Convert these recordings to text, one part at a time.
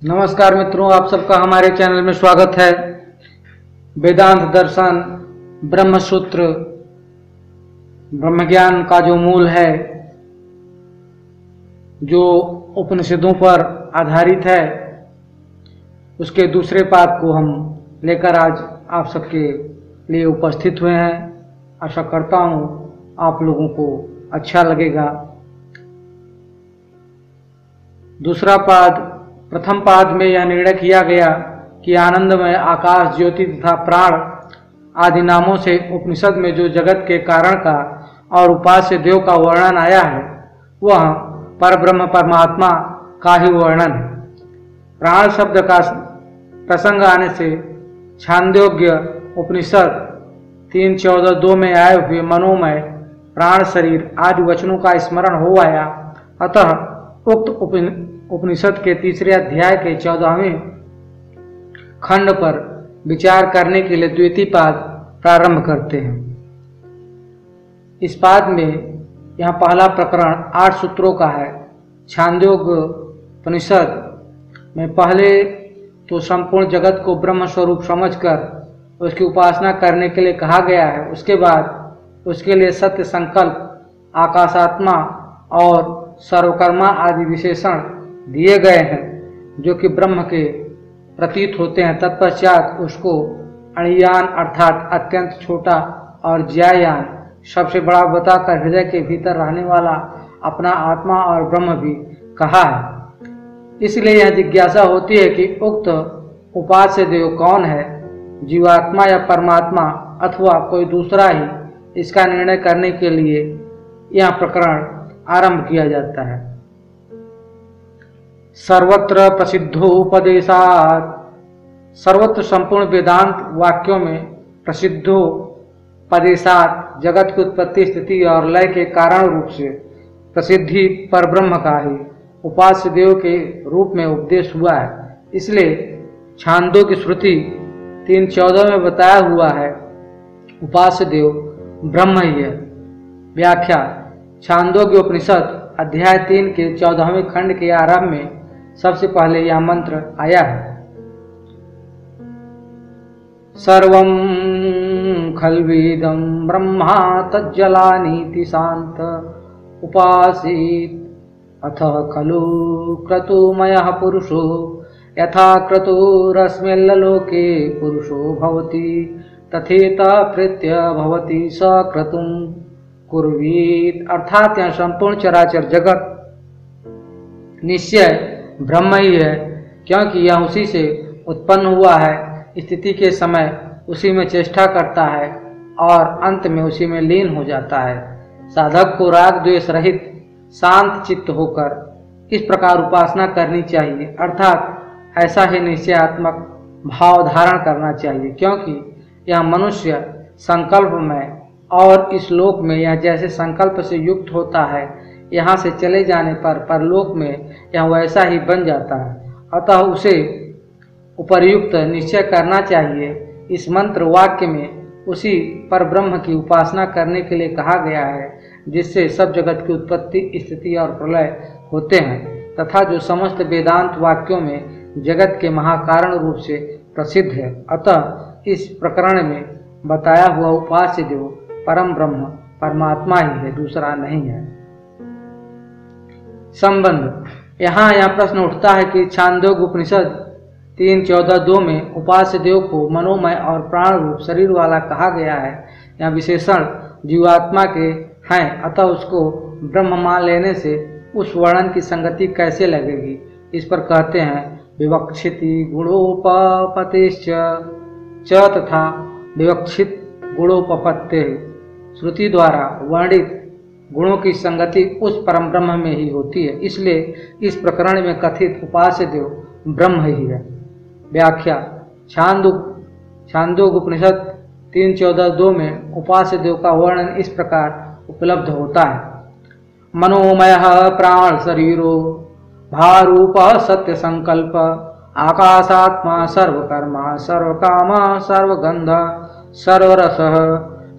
नमस्कार मित्रों, आप सबका हमारे चैनल में स्वागत है। वेदांत दर्शन, ब्रह्मसूत्र, ब्रह्मज्ञान का जो मूल है, जो उपनिषदों पर आधारित है, उसके दूसरे पाठ को हम लेकर आज आप सबके लिए उपस्थित हुए हैं। आशा करता हूँ आप लोगों को अच्छा लगेगा। दूसरा पाद, प्रथम पाद में यह निर्णय किया गया कि आनंदमय आकाश, ज्योति तथा प्राण आदि नामों से उपनिषद में जो जगत के कारण का और उपास्य देव का वर्णन आया है, वह परब्रह्म परमात्मा का ही वर्णन है। प्राण शब्द का प्रसंग आने से छांदोग्य उपनिषद 3:14-2 में आए हुए मनोमय प्राण शरीर आदि वचनों का स्मरण हो आया। अतः उक्त उपनिषद के तीसरे अध्याय के 14वें खंड पर विचार करने के लिए द्वितीय पाद प्रारंभ करते हैं। इस पाद में यहाँ पहला प्रकरण 8 सूत्रों का है। छांदोग्य उपनिषद में पहले तो संपूर्ण जगत को ब्रह्म स्वरूप समझकर उसकी उपासना करने के लिए कहा गया है। उसके बाद उसके लिए सत्य संकल्प, आकाशात्मा और सर्वकर्मा आदि विशेषण दिए गए हैं, जो कि ब्रह्म के प्रतीत होते हैं। तत्पश्चात उसको अणियान अर्थात अत्यंत छोटा और ज्यायान सबसे बड़ा बताकर हृदय के भीतर रहने वाला अपना आत्मा और ब्रह्म भी कहा है। इसलिए यह जिज्ञासा होती है कि उक्त उपास्य देव कौन है, जीवात्मा या परमात्मा अथवा कोई दूसरा ही। इसका निर्णय करने के लिए यह प्रकरण आरंभ किया जाता है। सर्वत्र प्रसिद्धोपदेशात्, सर्वत्र संपूर्ण वेदांत वाक्यों में प्रसिद्धोपदेशात् जगत की उत्पत्ति, स्थिति और लय के कारण रूप से प्रसिद्धि परब्रह्म का ही उपास्य देव के रूप में उपदेश हुआ है। इसलिए छांदों की श्रुति 3:14 में बताया हुआ है उपास्य देव ब्रह्म ही है। व्याख्या, छांदोग्य उपनिषद अध्याय 3 के 14वें खंड के आरंभ में सबसे पहले यह मंत्र आया है। सर्वं खल्विदं ब्रह्मा तज्जलानीति शांत उपासीत अथ खलु क्रतुमयः पुरुषो यथा क्रतुरस्मिल्लोके पुरुषो भवति तथेता प्रीत्य भवति स क्रतुं कुर्वीत। अर्थात यह संपूर्ण चराचर जगत निश्चय ब्रह्म ही है, क्योंकि यह उसी से उत्पन्न हुआ है। स्थिति के समय उसी में चेष्टा करता है और अंत में उसी में लीन हो जाता है। साधक को राग द्वेष रहित शांत चित्त होकर इस प्रकार उपासना करनी चाहिए, अर्थात ऐसा ही निश्चयात्मक भाव धारण करना चाहिए, क्योंकि यह मनुष्य संकल्प में और इस लोक में यह जैसे संकल्प से युक्त होता है, यहाँ से चले जाने पर परलोक में यह वैसा ही बन जाता है। अतः उसे उपर्युक्त निश्चय करना चाहिए। इस मंत्र वाक्य में उसी परब्रह्म की उपासना करने के लिए कहा गया है, जिससे सब जगत की उत्पत्ति, स्थिति और प्रलय होते हैं, तथा जो समस्त वेदांत वाक्यों में जगत के महाकारण रूप से प्रसिद्ध है। अतः इस प्रकरण में बताया हुआ उपास्य देव परम ब्रह्म परमात्मा ही है, दूसरा नहीं है। संबंध, यहाँ यह प्रश्न उठता है कि छांदोग्य उपनिषद 3:14-2 में उपास्य देव को मनोमय और प्राण रूप शरीर वाला कहा गया है। यह विशेषण जीवात्मा के हैं, अतः उसको ब्रह्म मान लेने से उस वर्णन की संगति कैसे लगेगी। इस पर कहते हैं, विवक्षिति गुणोपपत्तिश्च च तथा विवक्षित गुणोपपत्ते। श्रुति द्वारा वर्णित गुणों की संगति उस परम ब्रह्म में ही होती है। इसलिए इस प्रकरण में कथित उपास्य देव ब्रह्म ही है। व्याख्या, छांदोग्य उपनिषद 3:14-2 में उपास्य देव का वर्णन इस प्रकार उपलब्ध होता है। मनोमय प्राण शरीरो भारूप सत्य संकल्प आकाशात्मा सर्वकर्मा सर्वकामा सर्वगंध सर्वरस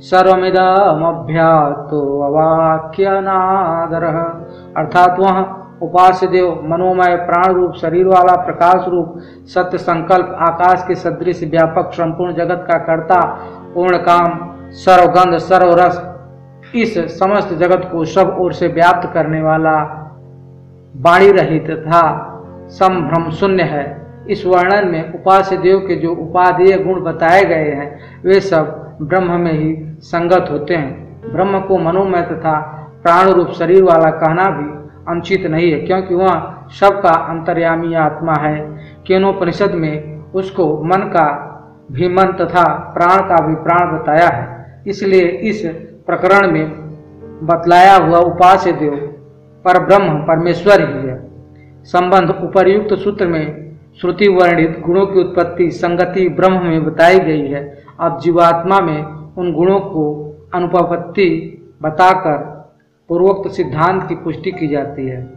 सर्वमिदमभ्यातो अवाक्यनादरः। अर्थात वह उपास्य देव मनोमय प्राण रूप शरीर वाला प्रकाश रूप सत्य संकल्प आकाश के सदृश व्यापक संपूर्ण जगत का कर्ता पूर्ण काम सर्वगंध सर्वरस इस समस्त जगत को सब ओर से व्याप्त करने वाला वाणी रहित तथा संभ्रम शून्य है। इस वर्णन में उपास्य देव के जो उपादेय गुण बताए गए हैं वे सब ब्रह्म में ही संगत होते हैं। ब्रह्म को मनोमय तथा प्राण रूप शरीर वाला कहना भी अनुचित नहीं है, क्योंकि वह सबका अंतर्यामी आत्मा है। केनोपनिषद में उसको मन का भी मन तथा प्राण का भी प्राण बताया है। इसलिए इस प्रकरण में बतलाया हुआ उपास्य देव पर ब्रह्म परमेश्वर ही है। संबंध उपर्युक्त सूत्र में श्रुति वर्णित गुणों की उत्पत्ति संगति ब्रह्म में बताई गई है। अब जीवात्मा में उन गुणों को अनुपपत्ति बताकर पूर्वोक्त सिद्धांत की पुष्टि की जाती है।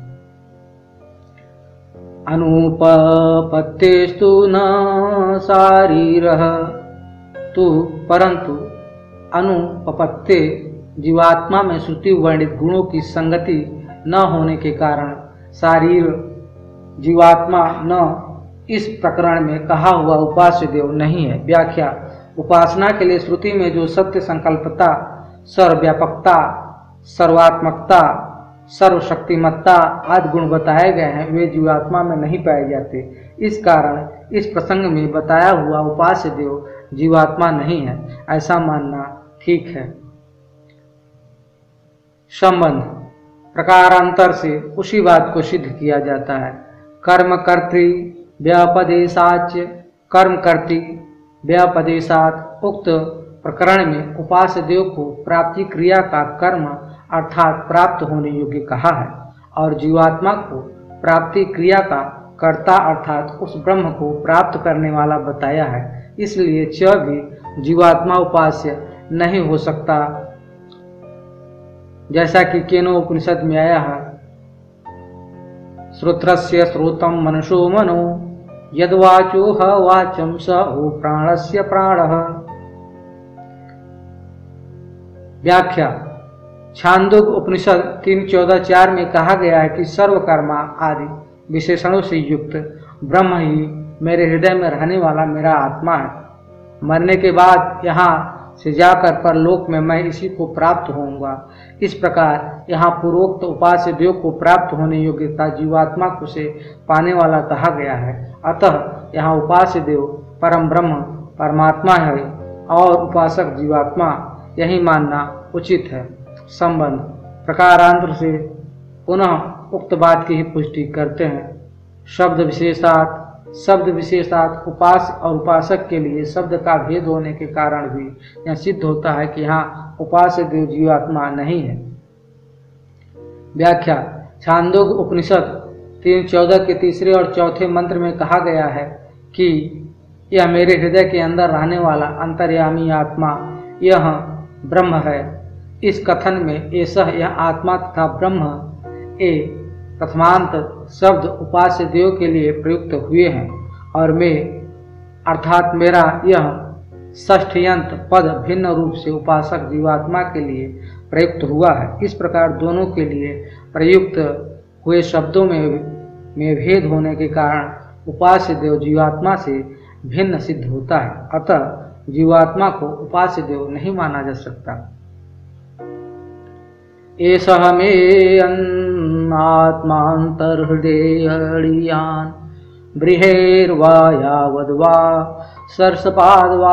अनुपपत्तिस्तु न शारीरः तु परंतु अनुपपत्ति जीवात्मा में श्रुति वर्णित गुणों की संगति न होने के कारण शारीर जीवात्मा न इस प्रकरण में कहा हुआ उपास्य देव नहीं है। व्याख्या उपासना के लिए श्रुति में जो सत्य संकल्पता सर्वव्यापकता सर्वात्मकता सर्वशक्तिमत्ता आदि गुण बताए गए हैं वे जीवात्मा में नहीं पाए जाते। इस कारण इस प्रसंग में बताया हुआ उपास्य देव जीवात्मा नहीं है, ऐसा मानना ठीक है। संबंध प्रकारांतर से उसी बात को सिद्ध किया जाता है। कर्मकर्तृ व्यपदेशाच्य कर्मकर्तृ व्यपदेशात उक्त प्रकरण में उपास्य देव को प्राप्ति क्रिया का कर्म अर्थात प्राप्त होने योग्य कहा है और जीवात्मा को प्राप्ति क्रिया का कर्ता अर्थात उस ब्रह्म को प्राप्त करने वाला बताया है। इसलिए च भी जीवात्मा उपास्य नहीं हो सकता, जैसा कि केनो उपनिषद में आया है, श्रोत्रस्य श्रोतम मनसो मनो यद्वाचो ह वाचम स हो प्राणस्य प्राणः। व्याख्या छांदोग्य उपनिषद 3:14-4 में कहा गया है कि सर्वकर्मा आदि विशेषणों से युक्त ब्रह्म ही मेरे हृदय में रहने वाला मेरा आत्मा है। मरने के बाद यहाँ से जाकर परलोक में मैं इसी को प्राप्त होऊंगा। इस प्रकार यहाँ पूर्वोक्त उपास्य देव को प्राप्त होने योग्यता जीवात्मा को से पाने वाला कहा गया है। अतः यहाँ उपास्य देव परम ब्रह्म परमात्मा है और उपासक जीवात्मा, यही मानना उचित है। संबंध प्रकारांतर से पुनः उक्त बात की ही पुष्टि करते हैं। शब्द विशेषात उपास और उपासक के लिए शब्द का भेद होने के कारण भी यह सिद्ध होता है कि यहाँ उपास्य देव जीवात्मा नहीं है। व्याख्या छांदोग्य उपनिषद 3:14 के तीसरे और चौथे मंत्र में कहा गया है कि यह मेरे हृदय के अंदर रहने वाला अंतर्यामी आत्मा यह ब्रह्म है। इस कथन में ऐसा यह आत्मा तथा ब्रह्म ए प्रथमांत शब्द उपास्य देव के लिए प्रयुक्त हुए हैं और मैं अर्थात मेरा यह षष्ठ्यंत पद भिन्न रूप से उपासक जीवात्मा के लिए प्रयुक्त हुआ है। इस प्रकार दोनों के लिए प्रयुक्त हुए शब्दों में भेद होने के कारण उपास्य देव जीवात्मा से भिन्न सिद्ध होता है। अतः जीवात्मा को उपास्य देव नहीं माना जा सकता। एषः मे आत्मान्तर्हृदयहृदयान् बृहेर्वा यावद्वा सर्षपाद्वा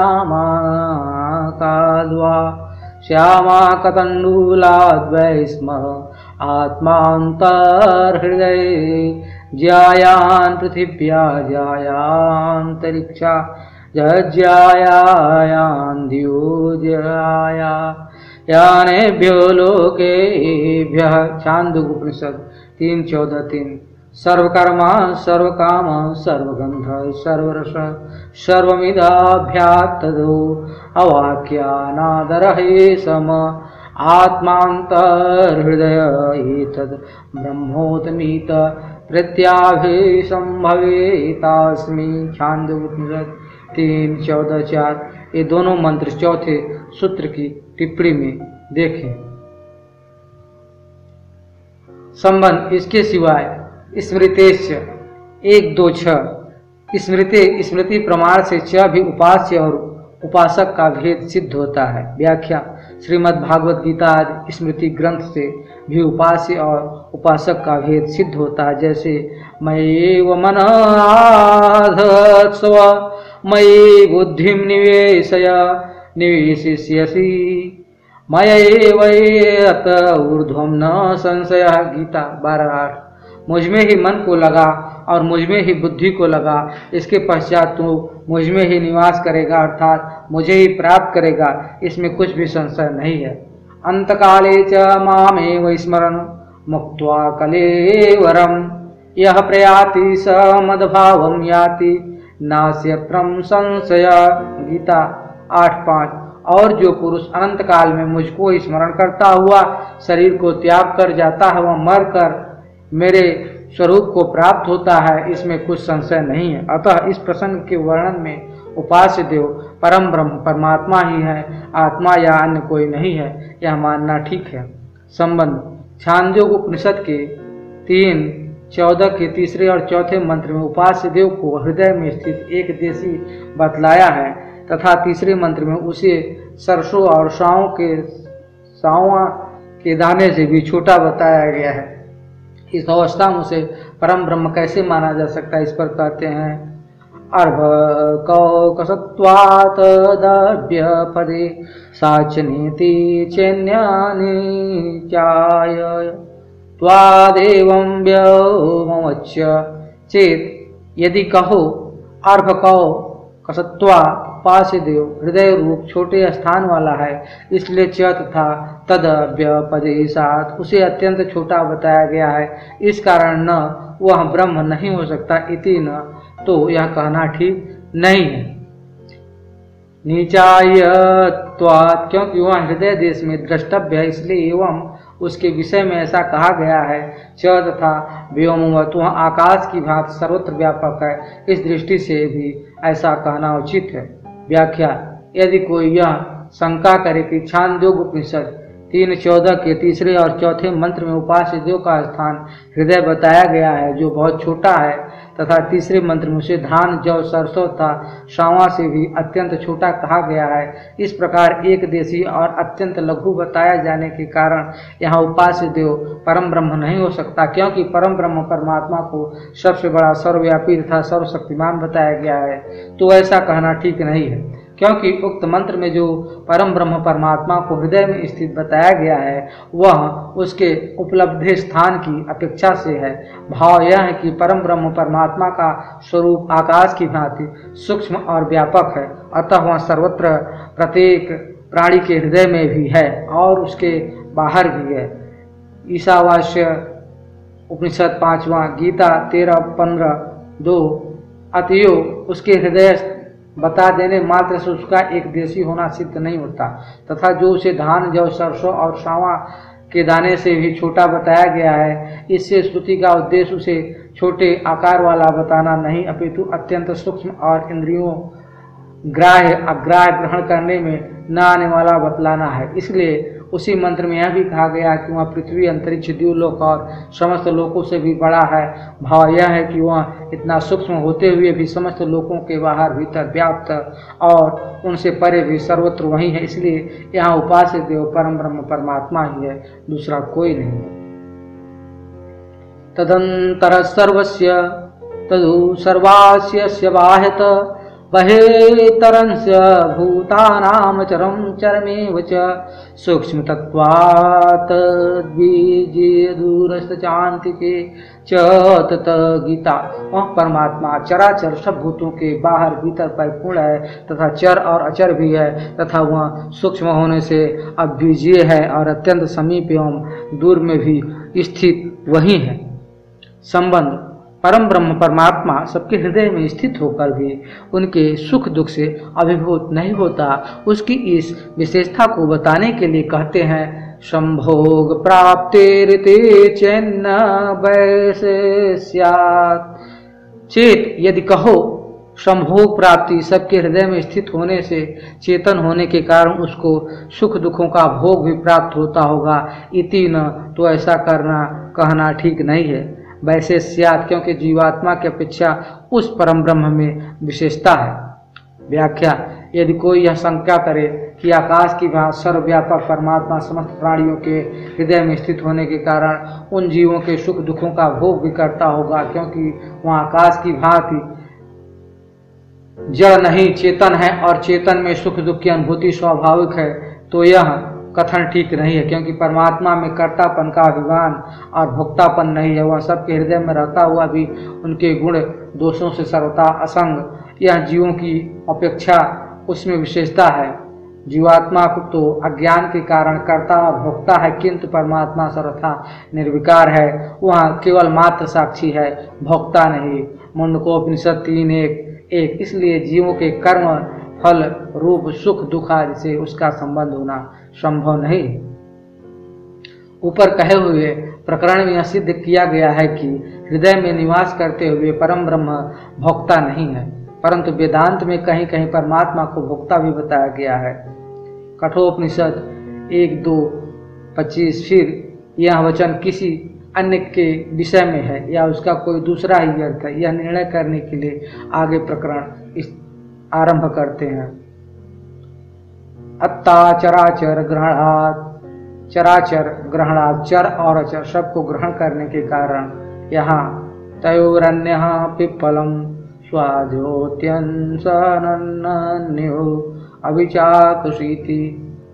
श्यामाकाद्वा श्यामाकतण्डुलाद्वै स्म आत्मान्तर्हृदये ज्यायान् पृथिव्या ज्यायान्तरिक्षा ज्यायान् द्योज्याया यानेभ्यो लोकेभ्यः। छांदोग्य उपनिषद 3:14-3 सर्वकर्मा सर्वकाम सर्वगंध सर्वरस सर्वमिदाभ्यात्तदो अवाक्यानादरहे सम आत्मान्तर्हृदय एतद् ब्रह्मोत्मीत प्रत्याभिसंभवेतास्मि। छांदोग्य उपनिषद 3:14-4 ये दोनों मंत्र चौथे सूत्र की टिप्पणी में देखें। संबंध इसके सिवाय स्मृतेश्च 1, 2, 6 स्मृति प्रमाण से च भी उपास्य और उपासक का भेद सिद्ध होता है। व्याख्या श्रीमद् भागवत गीता आदि स्मृति ग्रंथ से भी उपास्य और उपासक का भेद सिद्ध होता है। जैसे मयैव मनः आधत्स्व मयि बुद्धिं निवेशय निवेशिष्यसि मयैवैत ऊर्ध्वं न संशयः। गीता 12:8 मुझमें ही मन को लगा और मुझमें ही बुद्धि को लगा, इसके पश्चात तू मुझमें ही निवास करेगा अर्थात मुझे ही प्राप्त करेगा, इसमें कुछ भी संशय नहीं है। अंतकाले च मामेव स्मरन् मुक्त्वा कलेवरम् यः प्रयाति स मद्भावं याति नास्यत्रं संशय। गीता 8:5 और जो पुरुष अनंत काल में मुझको स्मरण करता हुआ शरीर को त्याग कर जाता है वह मर कर मेरे स्वरूप को प्राप्त होता है, इसमें कुछ संशय नहीं है। अतः इस प्रसंग के वर्णन में उपास्य देव परम ब्रह्म परमात्मा ही है, आत्मा या अन्य कोई नहीं है, यह मानना ठीक है। संबंध छांदोग्य उपनिषद के 3:14 के तीसरे और चौथे मंत्र में उपास्य देव को हृदय में स्थित एक देशी बतलाया है तथा तीसरे मंत्र में उसे सरसों और सावा के दाने से भी छोटा बताया गया है। इस अवस्था में उसे परम ब्रह्म कैसे माना जा सकता है, इस पर कहते हैं अर्भकौकसत्वात् दभ्य पदे साचनीति चैन्यानि चाय त्वादेवं व्योमवच्य चेत। यदि कहो अर्भकौ कसत्वा उपास्य देव हृदय रूप छोटे स्थान वाला है, इसलिए च तथा तद व्यपदेशात् उसे अत्यंत छोटा बताया गया है, इस कारण न वह ब्रह्म नहीं हो सकता इति न तो यह कहना ठीक नहीं है। नीचायत्वात् क्योंकि वह हृदय देश में द्रष्टव्य है, इसलिए एवं उसके विषय में ऐसा कहा गया है। च तथा व्योमवत् वह आकाश की भांति सर्वत्र व्यापक है, इस दृष्टि से भी ऐसा कहना उचित है। व्याख्या यदि कोई यह शंका करे कि छांदोग्य उपनिषद 3:14 के तीसरे और चौथे मंत्र में उपास्य देव का स्थान हृदय बताया गया है जो बहुत छोटा है तथा तीसरे मंत्र में उसे धान जौ सरसों तथा सावा से भी अत्यंत छोटा कहा गया है, इस प्रकार एक देशी और अत्यंत लघु बताया जाने के कारण यहाँ उपास्य देव परम ब्रह्म नहीं हो सकता, क्योंकि परम ब्रह्म परमात्मा को सबसे बड़ा सर्वव्यापी तथा सर्वशक्तिमान बताया गया है, तो ऐसा कहना ठीक नहीं है। क्योंकि उक्त मंत्र में जो परम ब्रह्म परमात्मा को हृदय में स्थित बताया गया है वह उसके उपलब्धि स्थान की अपेक्षा से है। भाव यह है कि परम ब्रह्म परमात्मा का स्वरूप आकाश की भांति सूक्ष्म और व्यापक है, अतः वह सर्वत्र प्रत्येक प्राणी के हृदय में भी है और उसके बाहर भी है। ईशावास्य उपनिषद 5वां गीता 13:15-2 अतएव उसके हृदय बता देने मात्र से उसका एक देशी होना सिद्ध नहीं होता तथा जो उसे धान जौ सरसों और सावा के दाने से भी छोटा बताया गया है, इससे स्तुति का उद्देश्य उसे छोटे आकार वाला बताना नहीं अपितु अत्यंत सूक्ष्म और इंद्रियों ग्राह्य अग्राह्य ग्रहण करने में न आने वाला बतलाना है। इसलिए उसी मंत्र में यह भी कहा गया कि वह पृथ्वी अंतरिक्ष द्यूलोक और समस्त लोकों से भी बड़ा है। भाव यह है कि वह इतना सूक्ष्म होते हुए भी समस्त लोकों के बाहर भीतर व्याप्त और उनसे परे भी सर्वत्र वही है, इसलिए यहाँ उपास्य देव परम ब्रह्म परमात्मा ही है, दूसरा कोई नहीं है। तदंतर सर्वस्य तदु सर्वास्य बाह्यत बहेतरंस्य भूतानां चरं चरमेव च सूक्ष्मतत्त्वात् द्विजीय दूरस्थचान्तिके च तत। गीता वह परमात्मा चराचर सब भूतों के बाहर भीतर परिपूर्ण है तथा चर और अचर भी है तथा वह सूक्ष्म होने से अद्विजीय है और अत्यंत समीप एवं दूर में भी स्थित वही है। संबंध परम ब्रह्म परमात्मा सबके हृदय में स्थित होकर भी उनके सुख दुख से अभिभूत नहीं होता, उसकी इस विशेषता को बताने के लिए कहते हैं संभोग प्राप्तिरिति चेन्न वैसे स्यात्। चेत यदि कहो संभोग प्राप्ति सबके हृदय में स्थित होने से चेतन होने के कारण उसको सुख दुखों का भोग भी प्राप्त होता होगा, इति न तो ऐसा करना कहना ठीक नहीं है। वैसे स्यात्, क्योंकि जीवात्मा की अपेक्षा उस परम ब्रह्म में विशेषता है। व्याख्या: यदि कोई यह शंका करे कि आकाश की भांति सर्वव्यापक परमात्मा समस्त प्राणियों के हृदय में स्थित होने के कारण उन जीवों के सुख दुखों का भोग भी करता होगा, क्योंकि वह आकाश की भांति जड़ नहीं चेतन है और चेतन में सुख दुख की अनुभूति स्वाभाविक है, तो यह कथन ठीक नहीं है, क्योंकि परमात्मा में कर्तापन का अभिमान और भोक्तापन नहीं है। वह सबके हृदय में रहता हुआ भी उनके गुण दोषों से सर्वथा असंग, यह जीवों की अपेक्षा उसमें विशेषता है। जीवात्मा को तो अज्ञान के कारण कर्ता और भोक्ता है, किंतु परमात्मा सर्वथा निर्विकार है, वह केवल मात्र साक्षी है, भोक्ता नहीं। मुंडकोपनिषद 3:1। इसलिए जीवों के कर्म फल रूप सुख दुख आदि से उसका संबंध होना संभव नहीं। ऊपर कहे हुए प्रकरण में यह सिद्ध किया गया है कि हृदय में निवास करते हुए परम ब्रह्म भोक्ता नहीं है, परंतु वेदांत में कहीं कहीं परमात्मा को भोक्ता भी बताया गया है। कठोपनिषद 1:2-25। फिर यह वचन किसी अन्य के विषय में है या उसका कोई दूसरा ही अर्थ है, यह निर्णय करने के लिए आगे प्रकरण आरंभ करते हैं। अत्ता चराचर ग्रहणात्, चराचर ग्रहणात्, चर और अचर सबको ग्रहण करने के कारण यहाँ तयोरन्यः पिप्पलम स्वाद्योत्यंसनन्यो अभिचाकुषीति।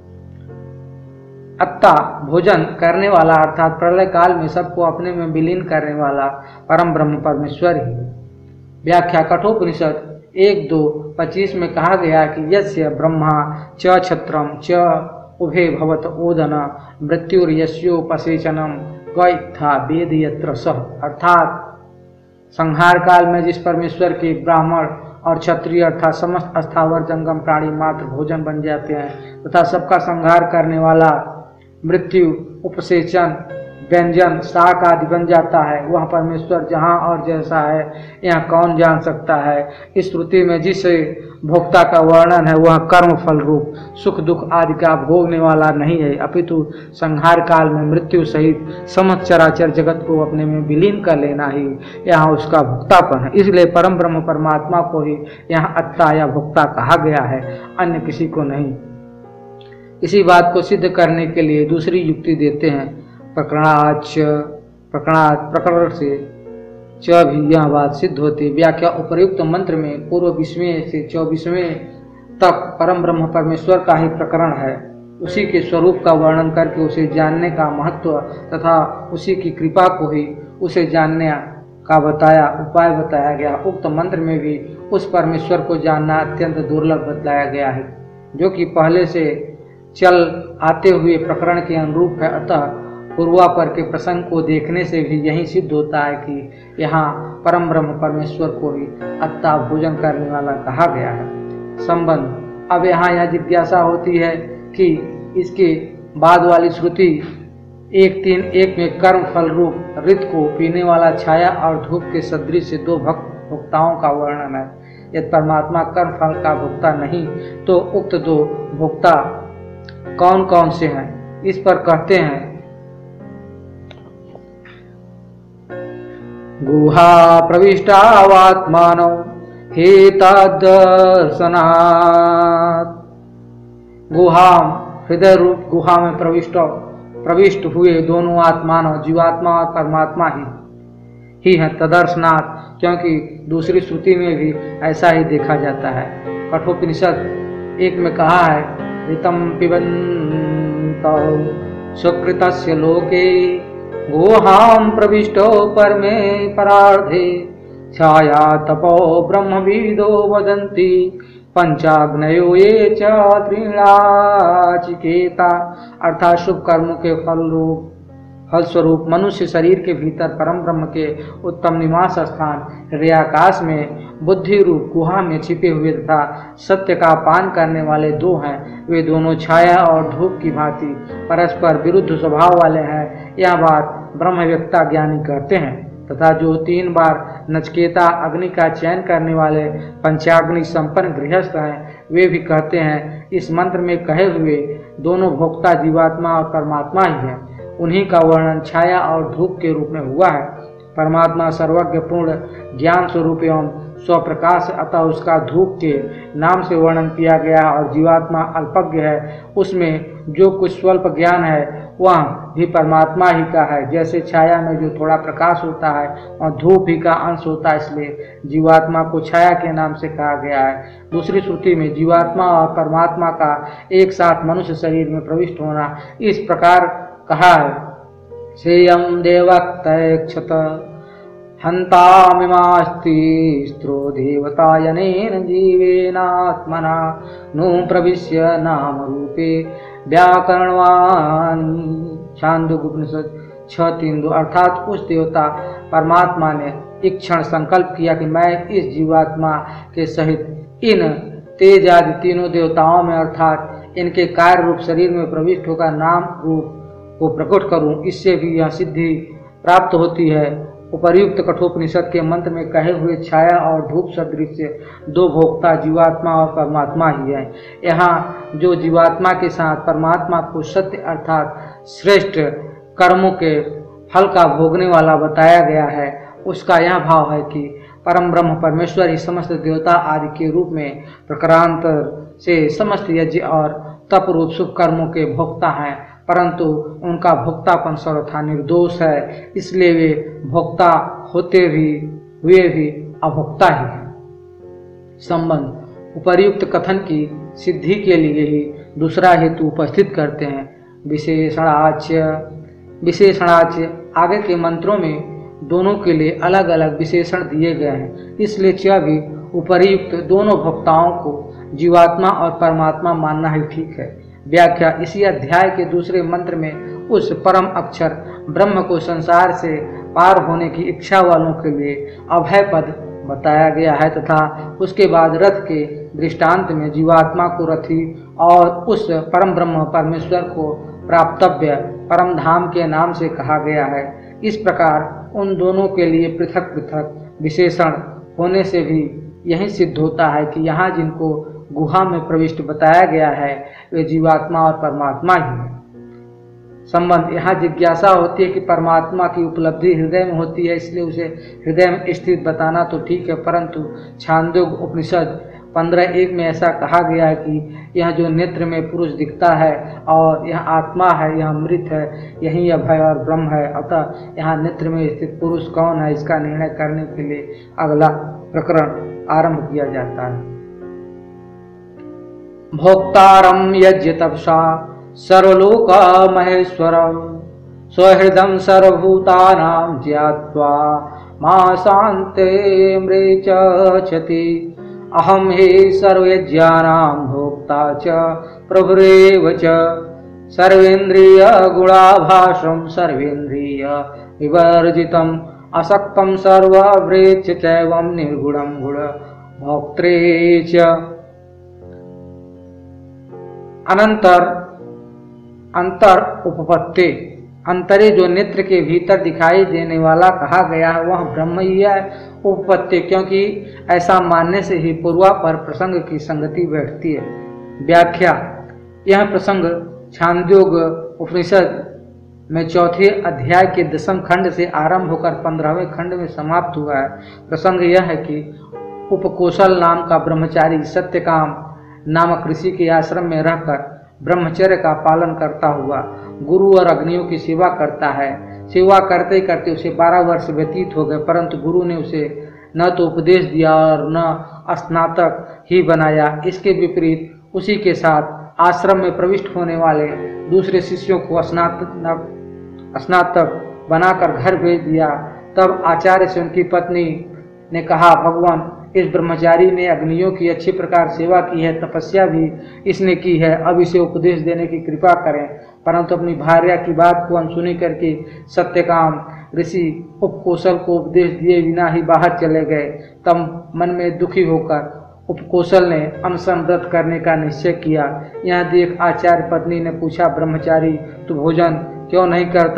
अत्ता भोजन करने वाला अर्थात प्रलय काल में सबको अपने में विलीन करने वाला परम ब्रह्म परमेश्वर ही। व्याख्या: कठोपनिषद 1:2-25 में कहा गया कि यस्य ब्रह्मा च क्षत्रम च उभे भवत ओदन मृत्युर्यस्योपसेचनम क इत्था वेद यत्र सह, अर्थात संहार काल में जिस परमेश्वर के ब्राह्मण और क्षत्रिय अर्थात समस्त स्थावर जंगम प्राणी मात्र भोजन बन जाते हैं तथा सबका संहार करने वाला मृत्यु उपसेचन व्यंजन शाक आदि बन जाता है, वह परमेश्वर जहाँ और जैसा है यह कौन जान सकता है। इस श्रुति में जिस भोक्ता का वर्णन है वह कर्म फल रूप सुख दुख आदि का भोगने वाला नहीं है, अपितु संहार काल में मृत्यु सहित समस्त चराचर जगत को अपने में विलीन कर लेना ही यहाँ उसका भोक्तापन है। इसलिए परम ब्रह्म परमात्मा को ही यहाँ अत्ता या भोक्ता कहा गया है, अन्य किसी को नहीं। इसी बात को सिद्ध करने के लिए दूसरी युक्ति देते हैं। प्रकरण से च भी यह बात सिद्ध होती। व्याख्या: उपर्युक्त मंत्र में पूर्व 20वें से 24वें तक परम ब्रह्म परमेश्वर का ही प्रकरण है। उसी के स्वरूप का वर्णन करके उसे जानने का महत्व तथा उसी की कृपा को ही उसे जानने का उपाय बताया गया। उक्त मंत्र में भी उस परमेश्वर को जानना अत्यंत दुर्लभ बतलाया गया है, जो कि पहले से चल आते हुए प्रकरण के अनुरूप है। अतः पूर्वापर के प्रसंग को देखने से भी यही सिद्ध होता है कि यहाँ परम ब्रह्म परमेश्वर को ही अत्ता भोजन करने वाला कहा गया है। संबंध: अब यहाँ यह जिज्ञासा होती है कि इसके बाद वाली श्रुति 1:3-1 में कर्म फल रूप ऋत को पीने वाला छाया और धूप के सदृश से दो भोक्ताओं का वर्णन है। यदि परमात्मा कर्म फल का भोक्ता नहीं तो उक्त दो भोक्ता कौन कौन से हैं? इस पर कहते हैं गुहा प्रविष्टावात्मानो हेतदर्शनात्। गुहा हृदय रूप गुहा में प्रविष्ट हुए दोनों आत्मानो जीवात्मा और परमात्मा ही है तदर्शनात्, क्योंकि दूसरी श्रुति में भी ऐसा ही देखा जाता है। कठोपनिषद 1 में कहा है ऋतं पिबन्तौ सुकृतस्य लोके गुहां प्रविष्टो परमे परार्धे छाया तपो ब्रह्मविदो वदन्ति पंचाग्नयो ये च त्रिणाचिकेता। अर्थात शुभ कर्मों के फलस्वरूप मनुष्य शरीर के भीतर परम ब्रह्म के उत्तम निवास स्थान हृदयाकाश में बुद्धि रूप गुहा में छिपे हुए तथा सत्य का पान करने वाले दो हैं। वे दोनों छाया और धूप की भांति परस्पर विरुद्ध स्वभाव वाले हैं। यह बात ब्रह्मवेत्ता ज्ञानी कहते हैं। तथा जो 3 बार नचकेता अग्नि का चयन करने वाले पंचाग्नि संपन्न गृहस्थ हैं वे भी कहते हैं। इस मंत्र में कहे हुए दोनों भोक्ता जीवात्मा और परमात्मा ही हैं। उन्हीं का वर्णन छाया और धूप के रूप में हुआ है। परमात्मा सर्वज्ञ पूर्ण ज्ञान स्वरूप एवं स्वप्रकाश, अतः उसका धूप के नाम से वर्णन किया गया है। और जीवात्मा अल्पज्ञ है, उसमें जो कुछ स्वल्प ज्ञान है वह भी परमात्मा ही का है। जैसे छाया में जो थोड़ा प्रकाश होता है और धूप ही का अंश होता है, इसलिए जीवात्मा को छाया के नाम से कहा गया है। दूसरी श्रुति में जीवात्मा और परमात्मा का एक साथ मनुष्य शरीर में प्रविष्ट होना इस प्रकार कहा है, श्रेयं देवक्तैक्षत हन्तामिमास्ति स्त्रो देवतायनेन जीवेनात्मना नु प्रविश्य नाम रूपे व्याकरणवान। छांदोग्य उपनिषद 6:3-2। अर्थात उस देवता परमात्मा ने एक क्षण संकल्प किया कि मैं इस जीवात्मा के सहित इन तेज आदि तीनों देवताओं में अर्थात इनके कार्य रूप शरीर में प्रविष्ट होकर नाम रूप को प्रकट करूं। इससे भी यह सिद्धि प्राप्त होती है। उपर्युक्त कठोपनिषद के मंत्र में कहे हुए छाया और धूप सदृश दो भोक्ता जीवात्मा और परमात्मा ही है। यहाँ जो जीवात्मा के साथ परमात्मा को सत्य अर्थात श्रेष्ठ कर्मों के फल का भोगने वाला बताया गया है, उसका यह भाव है कि परम ब्रह्म परमेश्वर ही समस्त देवता आदि के रूप में प्रकारांतर से समस्त यज्ञ और तप रूप शुभ कर्मों के भोक्ता हैं, परंतु उनका भोक्तापन सर्वथा निर्दोष है, इसलिए वे भोक्ता होते हुए भी अभोक्ता ही है। संबंध उपर्युक्त कथन की सिद्धि के लिए ही दूसरा हेतु उपस्थित करते हैं। विशेषणाच्य आगे के मंत्रों में दोनों के लिए अलग अलग विशेषण दिए गए हैं, इसलिए च भी उपर्युक्त दोनों भोक्ताओं को जीवात्मा और परमात्मा मानना ही ठीक है। व्याख्या इसी अध्याय के दूसरे मंत्र में उस परम अक्षर ब्रह्म को संसार से पार होने की इच्छा वालों के लिए अभय पद बताया गया है तथा उसके बाद रथ के दृष्टांत में जीवात्मा को रथी और उस परम ब्रह्म परमेश्वर को प्राप्तव्य परम धाम के नाम से कहा गया है। इस प्रकार उन दोनों के लिए पृथक पृथक विशेषण होने से भी यही सिद्ध होता है कि यहाँ जिनको गुहा में प्रविष्ट बताया गया है वे जीवात्मा और परमात्मा ही है। संबंध यहाँ जिज्ञासा होती है कि परमात्मा की उपलब्धि हृदय में होती है, इसलिए उसे हृदय में स्थित बताना तो ठीक है, परंतु छांदोग्य उपनिषद 15:1 में ऐसा कहा गया है कि यह जो नेत्र में पुरुष दिखता है और यह आत्मा है, यह अमृत है, यही अभय और ब्रह्म है। अतः यहाँ नेत्र में स्थित पुरुष कौन है, इसका निर्णय करने के लिए अगला प्रकरण आरंभ किया जाता है। भोक्तारं यज्ञ तपसा सर्वलोक महेश्वरम स्वहृदं सर्वभूतानां ज्ञात्वा मासान्ते मृचति अहम हे सर्वयज्ञानां भोक्ता च प्रभुरेव च सर्वेन्द्रिय गुणाभासं सर्वेन्द्रिय विवर्जितम् असक्तं सर्वभृच्च चैवं निर्गुणं गुण भोक्त्रे च। अंतर उपपत्ति अंतरे जो नेत्र के भीतर दिखाई देने वाला कहा गया है वह ब्रह्म ही है। उपपत्ति क्योंकि ऐसा मानने से ही पूर्वापर प्रसंग की संगति बैठती है। व्याख्या यह प्रसंग छांदोग्य उपनिषद में चौथे अध्याय के 10वें खंड से आरंभ होकर 15वें खंड में समाप्त हुआ है। प्रसंग यह है कि उपकोशल नाम का ब्रह्मचारी सत्यकाम नामक ऋषि के आश्रम में रहकर ब्रह्मचर्य का पालन करता हुआ गुरु और अग्नियों की सेवा करता है। सेवा करते करते उसे 12 वर्ष व्यतीत हो गए, परंतु गुरु ने उसे न तो उपदेश दिया और न स्नातक ही बनाया। इसके विपरीत उसी के साथ आश्रम में प्रविष्ट होने वाले दूसरे शिष्यों को स्नातक बनाकर घर भेज दिया। तब आचार्य से उनकी पत्नी ने कहा, भगवान इस ब्रह्मचारी ने अग्नियों की अच्छी प्रकार सेवा की है, तपस्या भी इसने की है, अब इसे उपदेश देने की कृपा करें। परंतु अपनी भार्या की बात को अनसुनी करके सत्यकाम ऋषि उपकोशल को उपदेश दिए बिना ही बाहर चले गए। तब मन में दुखी होकर उपकोशल ने अनशन व्रत करने का निश्चय किया। यह देख आचार्य पत्नी ने पूछा, ब्रह्मचारी तू भोजन क्यों नहीं करता?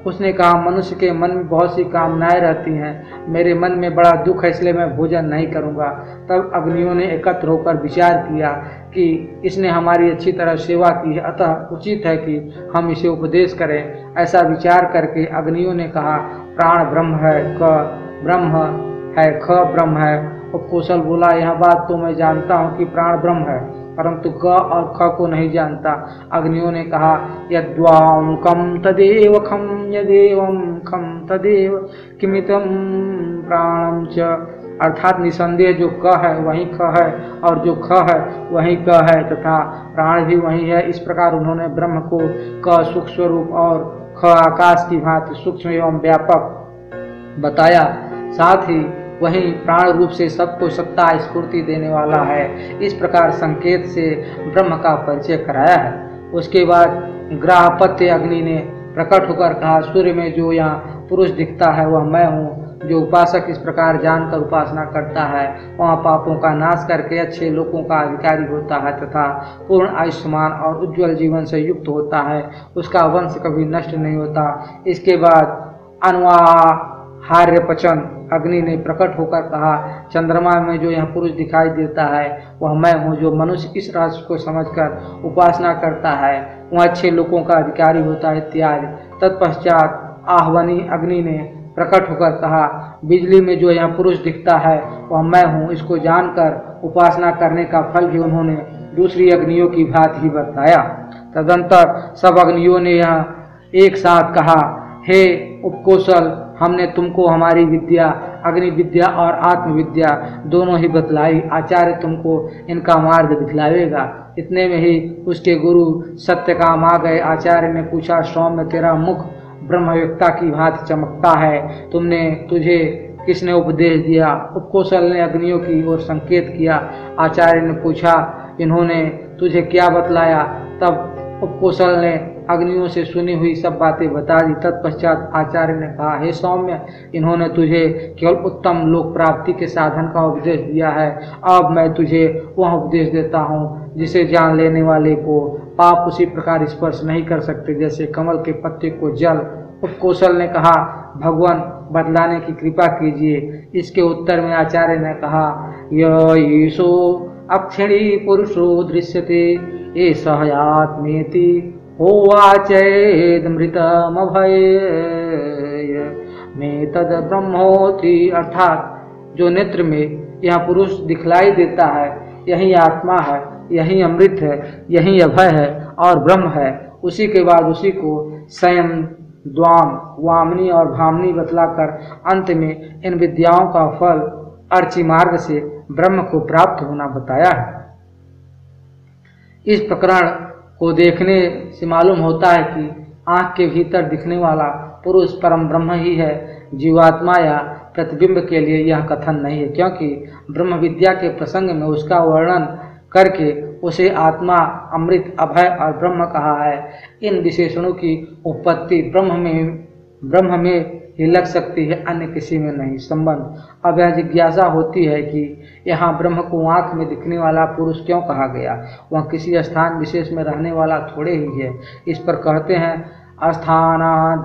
उसने कहा, मनुष्य के मन में बहुत सी कामनाएं रहती हैं, मेरे मन में बड़ा दुख है, इसलिए मैं भोजन नहीं करूंगा। तब अग्नियों ने एकत्र होकर विचार किया कि इसने हमारी अच्छी तरह सेवा की है, अतः उचित है कि हम इसे उपदेश करें। ऐसा विचार करके अग्नियों ने कहा, प्राण ब्रह्म है, क ब्रह्म है, ख ब्रह्म है। उपकोशल बोला, यह बात तो मैं जानता हूँ कि प्राण ब्रह्म है, परंतु क और ख को नहीं जानता। अग्नियों ने कहा, यद्वां कम तदेव खम, यदेवं खम तदेव किमितम प्राणम च। अर्थात निसंदेह जो क है वही ख है, और जो ख है वही क है, तथा प्राण भी वही है। इस प्रकार उन्होंने ब्रह्म को क सुख स्वरूप और ख आकाश की भांति सूक्ष्म एवं व्यापक बताया। साथ ही वही प्राण रूप से सबको सत्ता स्फूर्ति देने वाला है। इस प्रकार संकेत से ब्रह्म का परिचय कराया है। उसके बाद ग्राहपत्य अग्नि ने प्रकट होकर कहा, सूर्य में जो यहाँ पुरुष दिखता है वह मैं हूँ। जो उपासक इस प्रकार जानकर उपासना करता है वहाँ पापों का नाश करके अच्छे लोगों का अधिकारी होता है तथा पूर्ण आयुष्मान और उज्ज्वल जीवन से युक्त होता है। उसका वंश कभी नष्ट नहीं होता। इसके बाद अन्वाहार्यपचन अग्नि ने प्रकट होकर कहा, चंद्रमा में जो यह पुरुष दिखाई देता है वह मैं हूँ। जो मनुष्य इस रहस्य को समझकर उपासना करता है वह अच्छे लोगों का अधिकारी होता है इत्यादि। तत्पश्चात आह्वनी अग्नि ने प्रकट होकर कहा, बिजली में जो यह पुरुष दिखता है वह मैं हूँ। इसको जानकर उपासना करने का फल भी उन्होंने दूसरी अग्नियों की भांति ही बताया। तदंतर सब अग्नियों ने यह एक साथ कहा, हे उपकोशल, हमने तुमको हमारी विद्या, अग्नि विद्या और आत्मविद्या दोनों ही बतलाई। आचार्य तुमको इनका मार्ग दिखलाएगा। इतने में ही उसके गुरु सत्यकाम आ गए। आचार्य ने पूछा, सौम्य, तेरा मुख ब्रह्मव्यक्ता की भांति चमकता है, तुझे किसने उपदेश दिया? उपकोशल ने अग्नियों की ओर संकेत किया। आचार्य ने पूछा, इन्होंने तुझे क्या बतलाया? तब उपकोशल ने अग्नियों से सुनी हुई सब बातें बता दी। तत्पश्चात आचार्य ने कहा, हे सौम्य, इन्होंने तुझे केवल उत्तम लोक प्राप्ति के साधन का उपदेश दिया है। अब मैं तुझे वह उपदेश देता हूँ जिसे जान लेने वाले को पाप उसी प्रकार स्पर्श नहीं कर सकते जैसे कमल के पत्ते को जल। उपकोशल ने कहा, भगवान बतलाने की कृपा कीजिए। इसके उत्तर में आचार्य ने कहा, यीशो अक्षिणी पुरुषो दृश्यते एष आत्मेति होवाचेदमृतमभय में तद ब्रह्मोति। अर्थात जो नेत्र में यह पुरुष दिखलाई देता है यही आत्मा है, यही अमृत है, यही अभय है और ब्रह्म है। उसी के बाद उसी को संयम, द्वाम, वामनी और भामनी बतलाकर अंत में इन विद्याओं का फल अर्ची मार्ग से ब्रह्म को प्राप्त होना बताया है। इस प्रकरण को देखने से मालूम होता है कि आँख के भीतर दिखने वाला पुरुष परम ब्रह्म ही है। जीवात्मा या प्रतिबिंब के लिए यह कथन नहीं है, क्योंकि ब्रह्म विद्या के प्रसंग में उसका वर्णन करके उसे आत्मा, अमृत, अभय और ब्रह्म कहा है। इन विशेषणों की उत्पत्ति ब्रह्म में ही लग सकती है, अन्य किसी में नहीं। संबंध। अब यह जिज्ञासा होती है कि यहाँ ब्रह्म को आँख में दिखने वाला पुरुष क्यों कहा गया? वह किसी स्थान विशेष में रहने वाला थोड़े ही है। इस पर कहते हैं, अस्थाना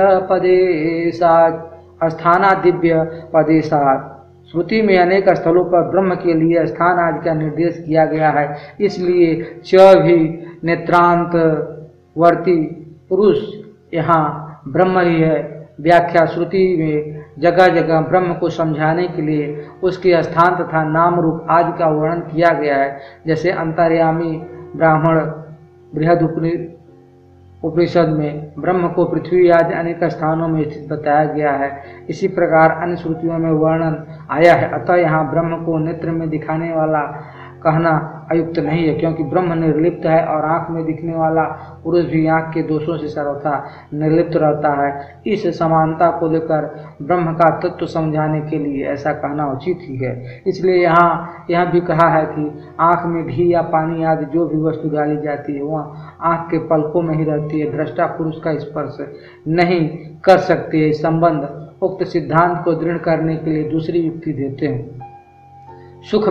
दिव्य पदेशात। श्रुति में अनेक स्थलों पर ब्रह्म के लिए स्थान आदि का निर्देश किया गया है। इसलिए च भी नेत्रांतवर्ती पुरुष यहाँ ब्रह्म ही है। व्याख्या। श्रुति में जगह जगह ब्रह्म को समझाने के लिए उसके स्थान तथा नाम रूप आदि का वर्णन किया गया है। जैसे अंतर्यामी ब्राह्मण बृहद उपनिषद में ब्रह्म को पृथ्वी आदि अनेक स्थानों में स्थित बताया गया है। इसी प्रकार अन्य श्रुतियों में वर्णन आया है। अतः यहाँ ब्रह्म को नेत्र में दिखाने वाला कहना अयुक्त नहीं है, क्योंकि ब्रह्म निर्लिप्त है और आँख में दिखने वाला पुरुष भी आँख के दोषों से सर्वथा निर्लिप्त रहता है। इस समानता को लेकर ब्रह्म का तत्व समझाने के लिए ऐसा कहना उचित ही है। इसलिए यहाँ यह भी कहा है कि आँख में घी या पानी आदि जो भी वस्तु डाली जाती है वह आँख के पलकों में ही रहती है, दृष्टा पुरुष का स्पर्श नहीं कर सकती है। इस संबंध उक्त सिद्धांत को दृढ़ करने के लिए दूसरी युक्ति देते हैं। सुख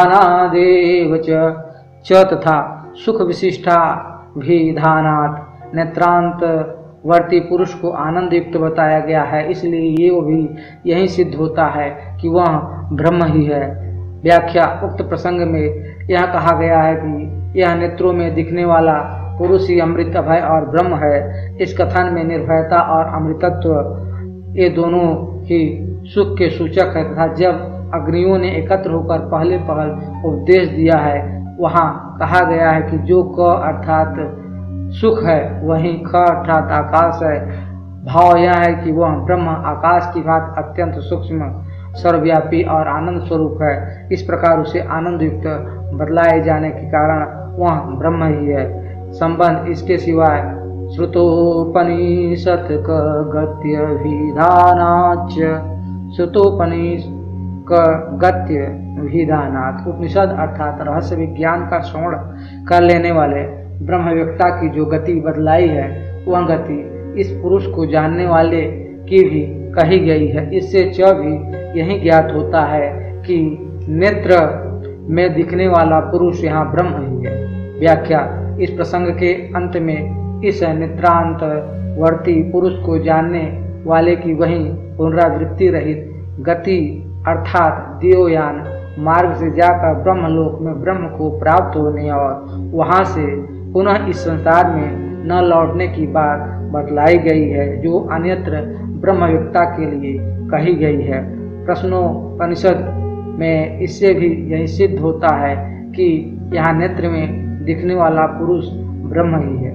विशिष्टाभिधानादेव च तथा सुख विशिष्टाभिधानात् नेत्रांत वर्ती पुरुष को आनंद युक्त बताया गया है, इसलिए ये भी यही सिद्ध होता है कि वह ब्रह्म ही है। व्याख्या, उक्त प्रसंग में यह कहा गया है कि यह नेत्रों में दिखने वाला पुरुष ही अमृत, अभय और ब्रह्म है। इस कथन में निर्भयता और अमृतत्व ये दोनों ही सुख के सूचक है तथा जब अग्नियों ने एकत्र होकर पहले पहल उपदेश दिया है, वहाँ कहा गया है कि जो क अर्थात सुख है वहीं ख अर्थात आकाश है। भाव यह है कि वह ब्रह्म आकाश की बात अत्यंत सूक्ष्म, सर्वव्यापी और आनंद स्वरूप है। इस प्रकार उसे आनंद युक्त बदलाए जाने के कारण वह ब्रह्म ही है। संबंध, इसके सिवाय श्रुतोपनिषद गत्य विधानाच, श्रुतोपनिषद गत्य विधानात्, उपनिषद अर्थात रहस्य विज्ञान का श्रवण कर लेने वाले ब्रह्मव्यक्ता की जो गति बदलाई है, वह गति इस पुरुष को जानने वाले की भी कही गई है। इससे भी यही ज्ञात होता है कि नेत्र में दिखने वाला पुरुष यहाँ ब्रह्म ही है। व्याख्या, इस प्रसंग के अंत में इस नेत्रांत वर्ती पुरुष को जानने वाले की वही पुनरावृत्ति रहित गति अर्थात देवयान मार्ग से जाकर ब्रह्मलोक में ब्रह्म को प्राप्त होने और वहां से पुनः इस संसार में न लौटने की बात बतलाई गई है, जो अन्यत्र ब्रह्मव्यक्ता के लिए कही गई है। प्रश्नोपनिषद में इससे भी यही सिद्ध होता है कि यहाँ नेत्र में दिखने वाला पुरुष ब्रह्म ही है।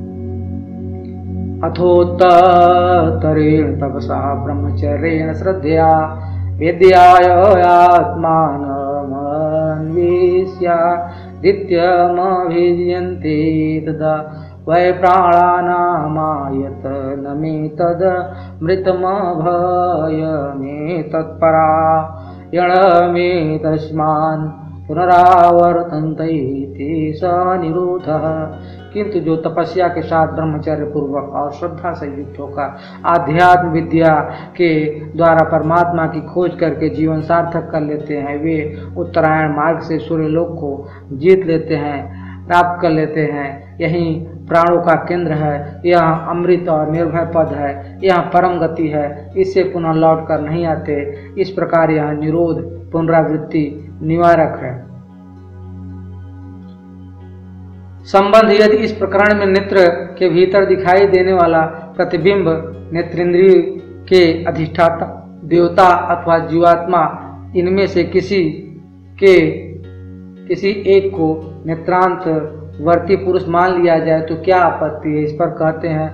अथोत्तरेण तपसा ब्रह्मचर्येण श्रद्धया विद्यायात्मानमन्वेष्य नित्यमभिजयन्ते तदा वै प्राणानामायतनमेतदमृतमभयमेतत्परायणमेतस्मान् पुनरावर्तन्ते इति स निरुद्धः। किंतु जो तपस्या के साथ ब्रह्मचर्य पूर्वक और श्रद्धा से युक्त होकर आध्यात्म विद्या के द्वारा परमात्मा की खोज करके जीवन सार्थक कर लेते हैं, वे उत्तरायण मार्ग से सूर्यलोक को जीत लेते हैं, प्राप्त कर लेते हैं। यही प्राणों का केंद्र है, यह अमृत और निर्भय पद है, यह परम गति है, इससे पुनः लौट कर नहीं आते। इस प्रकार यह निरोध पुनरावृत्ति निवारक है। संबंध, यदि इस प्रकरण में नेत्र के भीतर दिखाई देने वाला प्रतिबिंब नेत्रेंद्रिय के अधिष्ठाता देवता अथवा जीवात्मा, इनमें से किसी एक को नेत्रांत वर्ती पुरुष मान लिया जाए तो क्या आपत्ति है। इस पर कहते हैं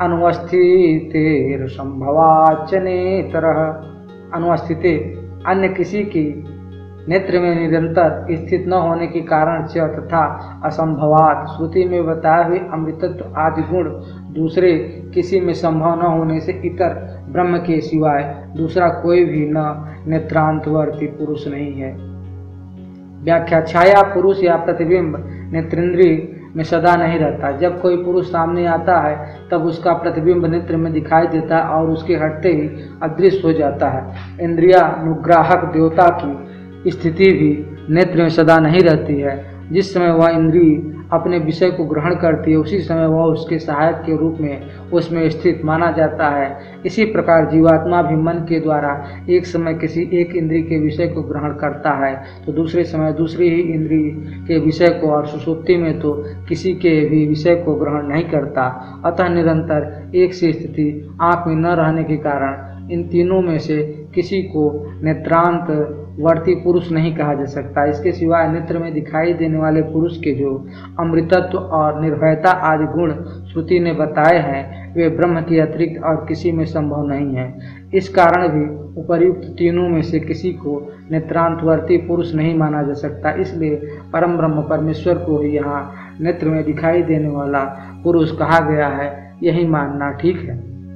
अनुवस्थितेर संभवाच नेत्रः, अनुवस्थिते अन्य किसी की नेत्र में निरंतर स्थित न होने के कारण च तथा असंभवात, श्रुति में बताए हुए अमृतत्व आदि गुण दूसरे किसी में संभव न होने से इतर ब्रह्म के सिवाय दूसरा कोई भी न नेत्रांतवर्ती पुरुष नहीं है। व्याख्या, छाया पुरुष या प्रतिबिंब नेत्रेंद्रिय में सदा नहीं रहता। जब कोई पुरुष सामने आता है तब उसका प्रतिबिंब नेत्र में दिखाई देता है और उसके हटते ही अदृश्य हो जाता है। इंद्रियानुग्राहक देवता की स्थिति भी नेत्र में सदा नहीं रहती है। जिस समय वह इंद्रिय अपने विषय को ग्रहण करती है, उसी समय वह उसके सहायक के रूप में उसमें स्थित माना जाता है। इसी प्रकार जीवात्मा भी मन के द्वारा एक समय किसी एक इंद्रिय के विषय को ग्रहण करता है तो दूसरे समय दूसरी ही इंद्रिय के विषय को, और सुषुप्ति में तो किसी के भी विषय को ग्रहण नहीं करता। अतः निरंतर एक सी स्थिति आँख में न रहने के कारण इन तीनों में से किसी को नेत्रांत वर्ती पुरुष नहीं कहा जा सकता। इसके सिवाय नेत्र में दिखाई देने वाले पुरुष के जो अमृतत्व और निर्भयता आदि गुण श्रुति ने बताए हैं, वे ब्रह्म के अतिरिक्त और किसी में संभव नहीं है। इस कारण भी उपर्युक्त तीनों में से किसी को नेत्रांतवर्ती पुरुष नहीं माना जा सकता। इसलिए परम ब्रह्म परमेश्वर को ही यहाँ नेत्र में दिखाई देने वाला पुरुष कहा गया है। यही मानना ठीक है।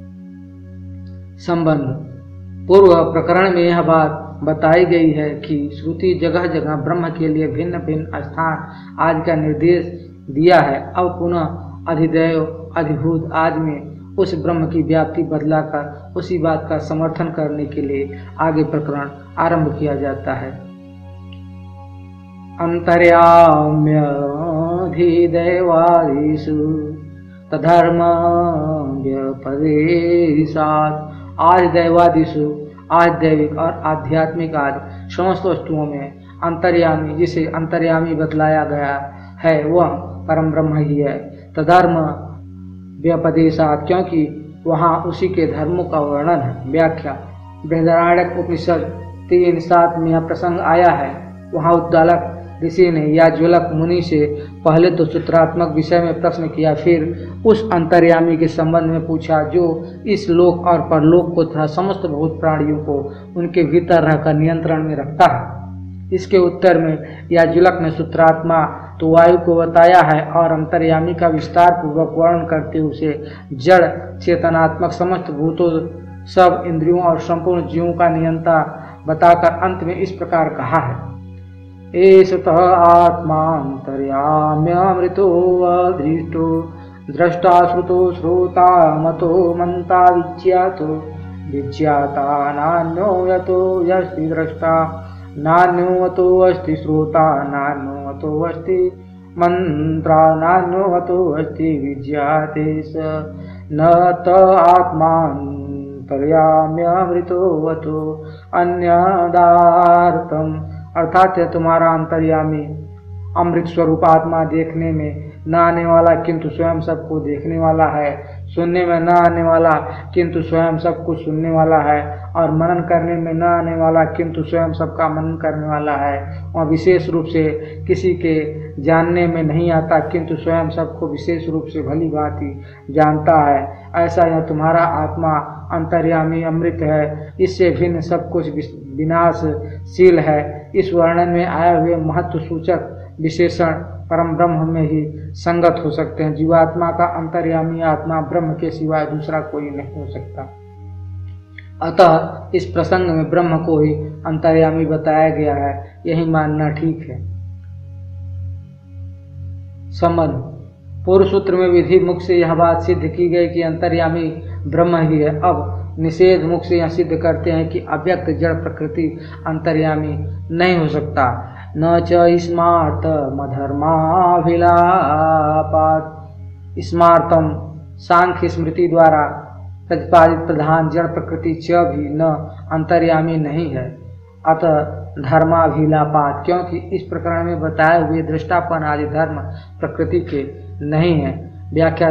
संबंध, पूर्व प्रकरण में यह बात बताई गई है कि श्रुति जगह जगह ब्रह्म के लिए भिन्न भिन्न स्थान आदि का निर्देश दिया है। अब पुनः अधिदैव अधिभूत आदि में उस ब्रह्म की व्याप्ति बदलाकर उसी बात का समर्थन करने के लिए आगे प्रकरण आरंभ किया जाता है। अंतर्याम्यधिदैवादिषु तधर्म व्यपदेशात्। आज दैवादिषु, आज दैविक और आध्यात्मिक आदि समस्त वस्तुओं में अंतर्यामी, जिसे अंतर्यामी बतलाया गया है, वह परम ब्रह्म ही है। तधर्म व्यपदेशात्, क्योंकि वहाँ उसी के धर्मों का वर्णन है। व्याख्या। बृहदारण्यक उपनिषद 3:7 में यह प्रसंग आया है। वहाँ उद्दालक ऋषि ने याज्वलक मुनि से पहले तो सूत्रात्मक विषय में प्रश्न किया, फिर उस अंतर्यामी के संबंध में पूछा जो इस लोक और परलोक को तथा समस्त भूत प्राणियों को उनके भीतर रहकर नियंत्रण में रखता है। इसके उत्तर में याज्वलक ने सूत्रात्मा तो वायु को बताया है और अंतर्यामी का विस्तार पूर्वक वर्णन करते हुए उसे जड़ चेतनात्मक समस्त भूतों, सब इंद्रियों और संपूर्ण जीवों का नियंता बताकर अंत में इस प्रकार कहा है। एषतः आत्मान्तर्याम्यमृतो अदृष्टो द्रष्टा श्रुतो श्रोता मतो मन्ता विज्ञातो विज्ञाता नान्यो यतो यस्ति द्रष्टा नान्यो यतो अस्ति श्रोता नान्यो यतो अस्ति मंत्रा नान्यो यतो अस्ति विज्ञाते स न त आत्मान्तर्याम्यमृतो अतो अन्यदार्थम। अर्थात है तुम्हारा अंतर्यामी अमृत स्वरूप आत्मा देखने में न आने वाला किंतु स्वयं सबको देखने वाला है, सुनने में न आने वाला किंतु स्वयं सबको सुनने वाला है, और मनन करने में न आने वाला किंतु स्वयं सबका मनन करने वाला है। वह विशेष रूप से किसी के जानने में नहीं आता किंतु स्वयं सबको विशेष रूप से भली भांति जानता है। ऐसा यह तुम्हारा आत्मा अंतर्यामी अमृत है, इससे भिन्न सब कुछ विनाशशील है। इस वर्णन में आए हुए महत्व सूचक विशेषण परम ब्रह्म में ही संगत हो सकते हैं। जीवात्मा का अंतर्यामी आत्मा ब्रह्म के सिवाय दूसरा कोई नहीं हो सकता। अतः इस प्रसंग में ब्रह्म को ही अंतर्यामी बताया गया है, यही मानना ठीक है। संबंध। पूर्व सूत्र में विधि मुख से यह बात सिद्ध की गई कि अंतर्यामी ब्रह्म ही है। अब निषेध मुख से यह सिद्ध करते हैं कि अव्यक्त जड़ प्रकृति अंतर्यामी नहीं हो सकता। न च स्मार्तमधर्माभिलापात्। स्मार्तम सांख्य स्मृति द्वारा प्रतिपादित प्रधान जड़ प्रकृति च भी न अंतर्यामी नहीं है। अतः धर्माभिलापात, क्योंकि इस प्रकरण में बताए हुए दृष्टापन आदि धर्म प्रकृति के नहीं है। व्याख्या।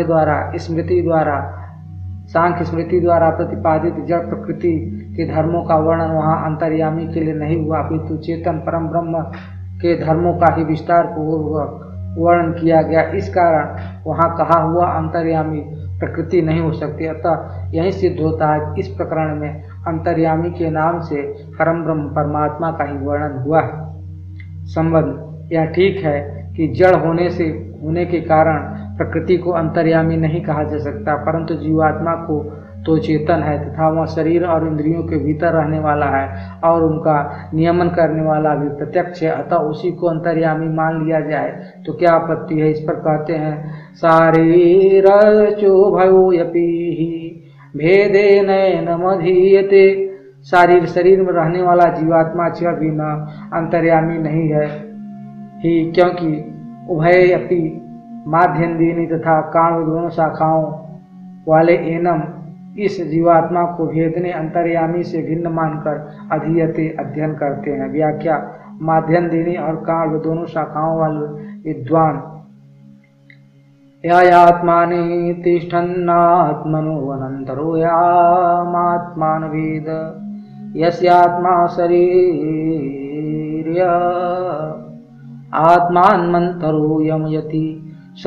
सांख्य स्मृति द्वारा प्रतिपादित जड़ प्रकृति के धर्मों का वर्णन वहाँ अंतर्यामी के लिए नहीं हुआ, अपितु चेतन परम ब्रह्म के धर्मों का ही विस्तार पूर्वक वर्णन किया गया। इस कारण वहाँ कहा हुआ अंतर्यामी प्रकृति नहीं हो सकती। अतः यही सिद्ध होता है कि इस प्रकरण में अंतर्यामी के नाम से परम ब्रह्म परमात्मा का ही वर्णन हुआ है। संबंध। यह ठीक है कि जड़ होने के कारण प्रकृति को अंतर्यामी नहीं कहा जा सकता, परंतु जीवात्मा को तो चेतन है तथा वह शरीर और इंद्रियों के भीतर रहने वाला है और उनका नियमन करने वाला भी प्रत्यक्ष है। अतः उसी को अंतर्यामी मान लिया जाए तो क्या आपत्ति है। इस पर कहते हैं शारीरचोभयोऽपि भेदेन नमधीयते। शरीर में रहने वाला जीवात्मा च भी न अंतर्यामी नहीं है ही, क्योंकि उभय अपि माध्यन्दिनी तथा काण दोनों शाखाओं वाले एनम इस जीवात्मा को भेदने अंतर्यामी से भिन्न मानकर अधीयते अध्ययन करते हैं। व्याख्या। माध्यन्दिनी और काण दोनों शाखाओं वाले विद्वान यात्मानि तिष्ठन्नात्मनो अनंतरो यामात्मान वेद यस्यात्मा शरीर आत्मान्मन्तरो यमयति स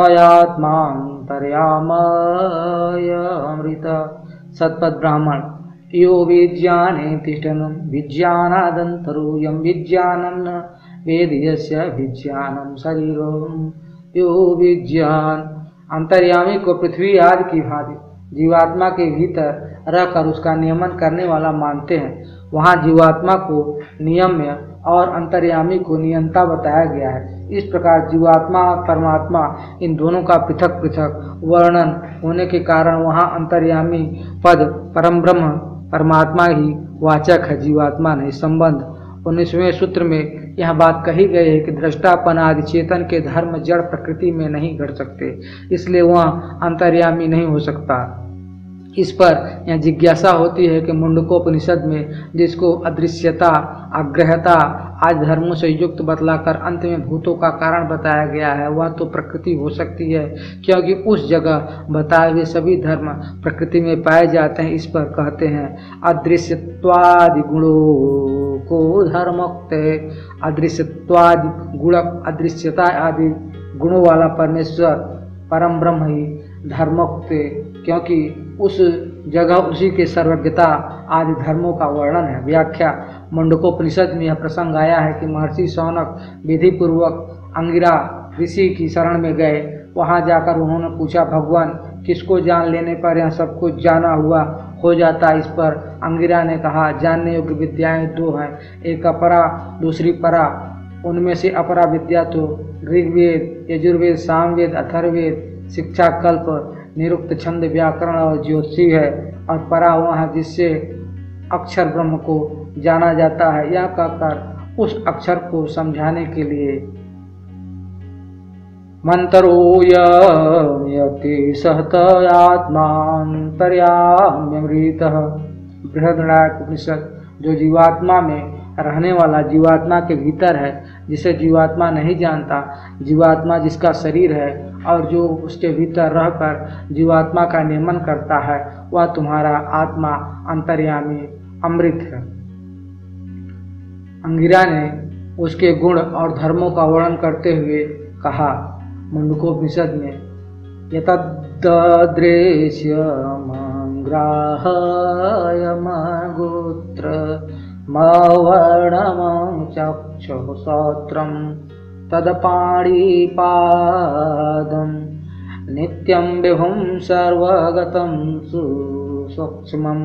तयात्मान्तर्यामयमृत। सतपथ ब्राह्मण। यो विज्ञाने तिष्ठन् विज्ञानादन्तरो यं विज्ञानं न वेद यस्य विज्ञानं शरीरं यो विज्ञान। अंतर्यामी को पृथ्वी आदि की भांति जीवात्मा के भीतर रहकर उसका नियमन करने वाला मानते हैं। वहाँ जीवात्मा को नियम्य और अंतर्यामी को नियंता बताया गया है। इस प्रकार जीवात्मा और परमात्मा इन दोनों का पृथक पृथक वर्णन होने के कारण वहाँ अंतर्यामी पद परम ब्रह्म परमात्मा ही वाचक है, जीवात्मा नहीं। संबंध। 19वें सूत्र में यह बात कही गई है कि दृष्टापन आदि चेतन के धर्म जड़ प्रकृति में नहीं घट सकते, इसलिए वह अंतर्यामी नहीं हो सकता। इस पर यह जिज्ञासा होती है कि मुंडकोपनिषद में जिसको अदृश्यता, अग्रहता आदि धर्मों से युक्त बतलाकर अंत में भूतों का कारण बताया गया है, वह तो प्रकृति हो सकती है, क्योंकि उस जगह बताए हुए सभी धर्म प्रकृति में पाए जाते हैं। इस पर कहते हैं अदृश्यत्वादि गुणों को धर्मोक्त, अदृश्यत्वादि गुण, अदृश्यता आदि गुणों वाला परमेश्वर परम ब्रह्म ही धर्मोक्त, क्योंकि उस जगह उसी के सर्वज्ञता आदि धर्मों का वर्णन है। व्याख्या, मुंडकोपनिषद में यह प्रसंग आया है कि महर्षि शौनक विधि पूर्वक अंगिरा ऋषि की शरण में गए। वहां जाकर उन्होंने पूछा, भगवान किसको जान लेने पर यह सब कुछ जाना हुआ हो जाता। इस पर अंगिरा ने कहा, जानने योग्य विद्याएं दो हैं, एक अपरा दूसरी परा। उनमें से अपरा विद्या तो ऋग्वेद, यजुर्वेद, सामवेद, अथर्ववेद, शिक्षा, कल्प, निरुक्त, छंद, व्याकरण और ज्योतिषी है, और परा वह है जिससे अक्षर ब्रह्म को जाना जाता है। यह कहकर उस अक्षर को समझाने के लिए मंत्रो यति सहत आत्मान्तर्याम्यमृतः, बृहदारण्यक उपनिषद। जो जीवात्मा में रहने वाला जीवात्मा के भीतर है, जिसे जीवात्मा नहीं जानता, जीवात्मा जिसका शरीर है और जो उसके भीतर रहकर जीवात्मा का नियमन करता है, वह तुम्हारा आत्मा अंतर्यामी अमृत है। अंगिरा ने उसके गुण और धर्मों का वर्णन करते हुए कहा मुंडकोपनिषद में, यतद्दृश्यमग्राह्यमगोत्र मवर्णमं चक्षुश्रोत्रं तदपाणिपादं नित्यं विभुं सर्वगतं सुसूक्ष्मं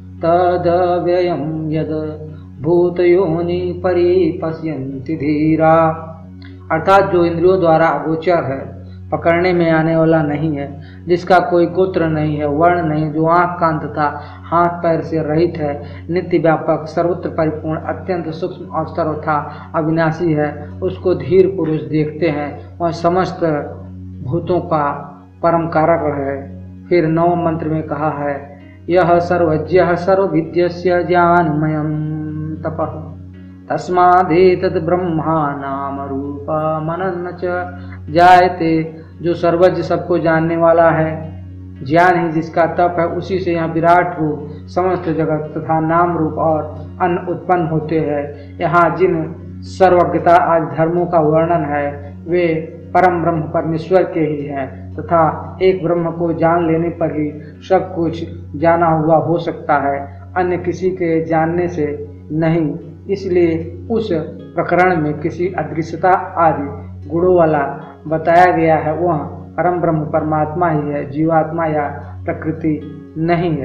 तदव्ययं यद् भूतयोनि परिपश्यन्ति धीरा। अर्थात जो इंद्रियों द्वारा अगोचर है, पकड़ने में आने वाला नहीं है, जिसका कोई गोत्र नहीं है, वर्ण नहीं, जो आँख कान तथा हाथ पैर से रहित है, नित्य व्यापक, सर्वत्र परिपूर्ण, अत्यंत सूक्ष्म और सर्वथा अविनाशी है, उसको धीर पुरुष देखते हैं। वह समस्त भूतों का परम कारक है। फिर 9 मंत्र में कहा है, यह सर्वज्ञः सर्वविद्यस्य ज्ञानमयं तपः तस्मादेतद् ब्रह्मा नाम रूपमनन् च जायते। जो सर्वज्ञ, सबको जानने वाला है, ज्ञान ही जिसका तप है, उसी से यहाँ विराट रूप, समस्त जगत तथा नाम रूप और अन्न उत्पन्न होते हैं। यहाँ जिन सर्वज्ञता आदि धर्मों का वर्णन है, वे परम ब्रह्म परमेश्वर के ही हैं, तथा एक ब्रह्म को जान लेने पर ही सब कुछ जाना हुआ हो सकता है, अन्य किसी के जानने से नहीं। इसलिए उस प्रकरण में किसी अदृश्यता आदि गुणों वाला बताया गया है, वह परम ब्रह्म परमात्मा ही है, जीवात्मा या प्रकृति नहीं है।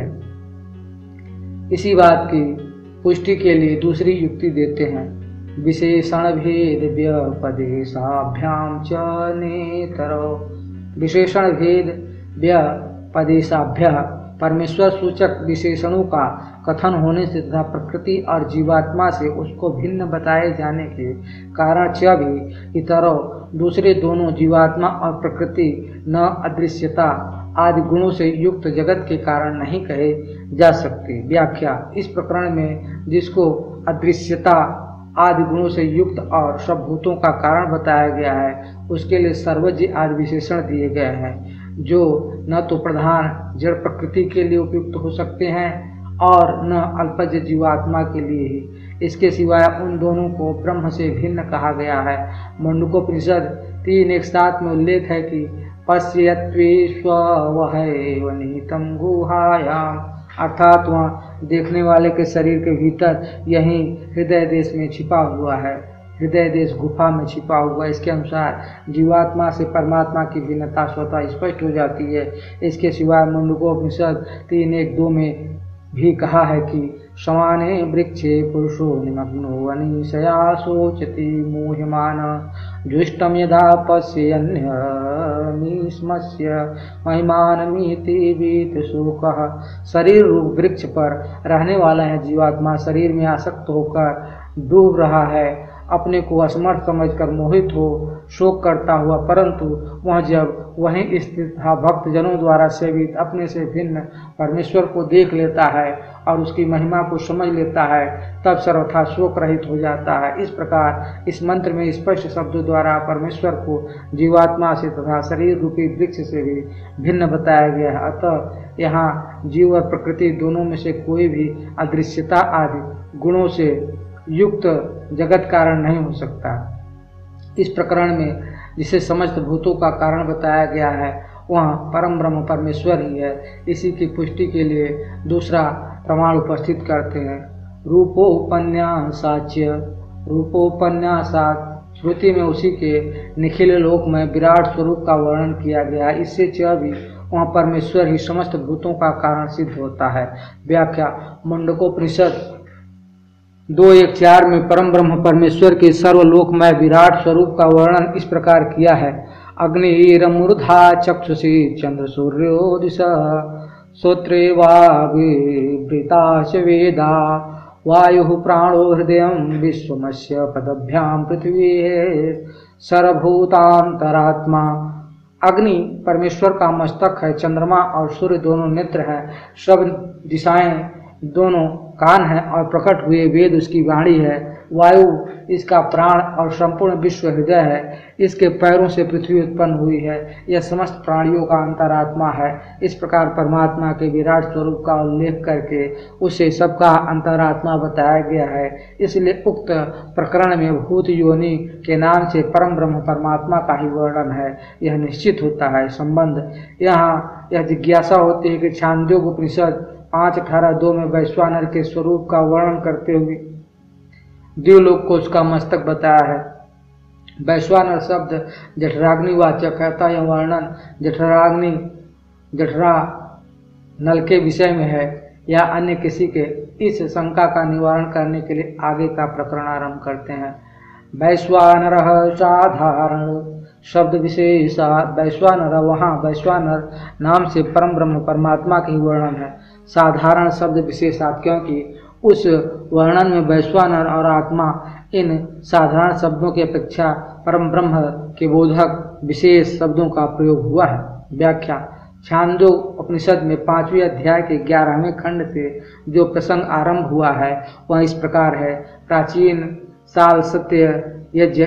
इसी बात की पुष्टि के लिए दूसरी युक्ति देते हैं, विशेषण भेद व्यपदेशाभ्याम च नेतरो। विशेषण भेद व्यपदेशाभ्य, परमेश्वर सूचक विशेषणों का कथन होने से तथा प्रकृति और जीवात्मा से उसको भिन्न बताए जाने के कारण च भी इतरो, दूसरे दोनों जीवात्मा और प्रकृति न अदृश्यता आदि गुणों से युक्त जगत के कारण नहीं कहे जा सकते। व्याख्या, इस प्रकरण में जिसको अदृश्यता आदि गुणों से युक्त और सब भूतों का कारण बताया गया है, उसके लिए सर्वज्ञ आदि विशेषण दिए गए हैं, जो न तो प्रधान जड़ प्रकृति के लिए उपयुक्त हो सकते हैं और न अल्पज्ञ जीवात्मा के लिए ही। इसके सिवाय उन दोनों को ब्रह्म से भिन्न कहा गया है। मुंडकोपनिषद 3:1-7 में उल्लेख है कि पश्यत्वेष्वहैव निहितं गुहायाम, अर्थात वह देखने वाले के शरीर के भीतर यही हृदय देश में छिपा हुआ है, हृदय देश गुफा में छिपा हुआ। इसके अनुसार जीवात्मा से परमात्मा की भिन्नता स्वतः स्पष्ट हो जाती है। इसके सिवाय मुंडकोपनिषद 3:1-2 में भी कहा है कि समाने वृक्षे पुरुषो निमग्नो अनिशया शोचति मोह्यमान जुष्टम यदा पश्यन्यमीश्मस्य महिमानमिति वीत शोकः। शरीर रूप वृक्ष पर रहने वाला है जीवात्मा, शरीर में आसक्त होकर डूब रहा है अपने को असमर्थ समझकर मोहित हो शोक करता हुआ, परंतु वह जब वहीं स्थित था भक्त जनों द्वारा सेवित अपने से भिन्न परमेश्वर को देख लेता है और उसकी महिमा को समझ लेता है, तब सर्वथा शोक रहित हो जाता है। इस प्रकार इस मंत्र में स्पष्ट शब्दों द्वारा परमेश्वर को जीवात्मा से तथा शरीर रूपी वृक्ष से भी भिन्न बताया गया है। अतः यहाँ जीव और प्रकृति दोनों में से कोई भी अदृश्यता आदि गुणों से युक्त जगत कारण नहीं हो सकता। इस प्रकरण में जिसे समस्त भूतों का कारण बताया गया है वह परम ब्रह्म परमेश्वर ही है। इसी की पुष्टि के लिए दूसरा प्रमाण उपस्थित करते हैं। रूपोपन्यासात श्रुति में उसी के निखिल लोक में विराट स्वरूप का वर्णन किया गया है। इससे भी वहाँ परमेश्वर ही समस्त भूतों का कारण सिद्ध होता है। व्याख्या। मुंडकोपनिषद 2:1-4 में परम ब्रह्म परमेश्वर के सर्वलोकमय विराट स्वरूप का वर्णन इस प्रकार किया है। अग्निरमूर्धा चक्षुषी चंद्र सूर्यो दिशः श्रोत्रे वाग्वृताश्च वेदा वायुः प्राणो हृदयं विश्वमस्य पदभ्यां पृथ्वी सर्वभूतांतरात्मा। अग्नि परमेश्वर का मस्तक है, चंद्रमा और सूर्य दोनों नेत्र हैं, सब दिशाएं दोनों कान हैं और प्रकट हुए वेद उसकी वाणी है। वायु इसका प्राण और संपूर्ण विश्व हृदय है। इसके पैरों से पृथ्वी उत्पन्न हुई है। यह समस्त प्राणियों का अंतरात्मा है। इस प्रकार परमात्मा के विराट स्वरूप का उल्लेख करके उसे सबका अंतरात्मा बताया गया है। इसलिए उक्त प्रकरण में भूत योनि के नाम से परम ब्रह्म परमात्मा का ही वर्णन है, यह निश्चित होता है। संबंध। यहाँ यह जिज्ञासा होती है कि छांदोग्य उपनिषद 5:18-2 में वैश्वानर के स्वरूप का वर्णन करते हुए देवलोक को उसका मस्तक बताया है। वैश्वानर शब्द जठराग्निवाचक है, अतः यह वर्णन जठरा नल के विषय में है या अन्य किसी के। इस शंका का निवारण करने के लिए आगे का प्रकरण आरंभ करते हैं। वैश्वानर साधारण शब्द विशेषा। वैश्वानर, वहाँ वैश्वानर नाम से परम ब्रह्म परमात्मा की वर्णन है। साधारण शब्द विशेषात, क्योंकि उस वर्णन में वैश्वानर और आत्मा इन साधारण शब्दों की अपेक्षा परम ब्रह्म के बोधक विशेष शब्दों का प्रयोग हुआ है। व्याख्या। छांदोग्य उपनिषद में 5वें अध्याय के 11वें खंड से जो प्रसंग आरंभ हुआ है वह इस प्रकार है। प्राचीन साल सत्य यज्ञ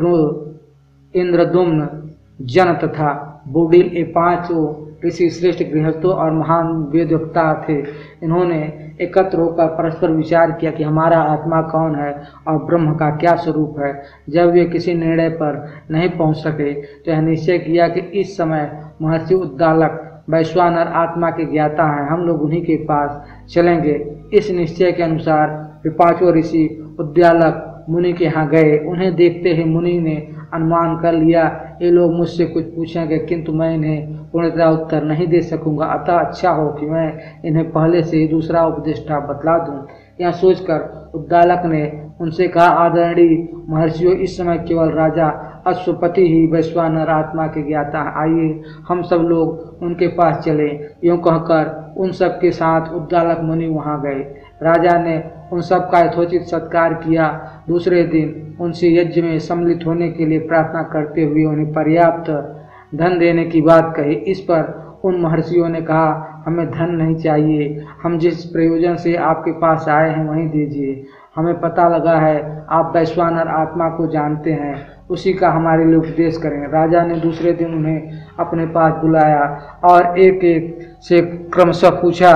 इंद्रदुम्न जन तथा बुडिल ये 5 ऋषि श्रेष्ठ गृहस्थों और महान वेदवक्ता थे। इन्होंने एकत्र होकर परस्पर विचार किया कि हमारा आत्मा कौन है और ब्रह्म का क्या स्वरूप है। जब वे किसी निर्णय पर नहीं पहुंच सके तो यह निश्चय किया कि इस समय महर्षि उद्दालक वैश्वानर आत्मा के ज्ञाता हैं, हम लोग उन्हीं के पास चलेंगे। इस निश्चय के अनुसार वे 5 ऋषि उद्दालक मुनि के यहाँ गए। उन्हें देखते ही मुनि ने अनुमान कर लिया ये लोग मुझसे कुछ पूछेंगे, किंतु मैं इन्हें पूर्णतः उत्तर नहीं दे सकूंगा, अतः अच्छा हो कि मैं इन्हें पहले से ही दूसरा उपदेष्टा बतला दूं। यह सोचकर उद्दालक ने उनसे कहा, आदरणीय महर्षियों, इस समय केवल राजा अश्वपति ही वैश्वानर आत्मा के ज्ञाता है। आइए हम सब लोग उनके पास चले। यूँ कहकर उन सब के साथ उद्दालक मुनि वहाँ गए। राजा ने उन सब का यथोचित सत्कार किया। दूसरे दिन उनसे यज्ञ में सम्मिलित होने के लिए प्रार्थना करते हुए उन्हें पर्याप्त धन देने की बात कही। इस पर उन महर्षियों ने कहा, हमें धन नहीं चाहिए, हम जिस प्रयोजन से आपके पास आए हैं वहीं दीजिए। हमें पता लगा है आप वैश्वानर आत्मा को जानते हैं, उसी का हमारे लिए उपदेश करें। राजा ने दूसरे दिन उन्हें अपने पास बुलाया और एक एक से क्रमशः पूछा,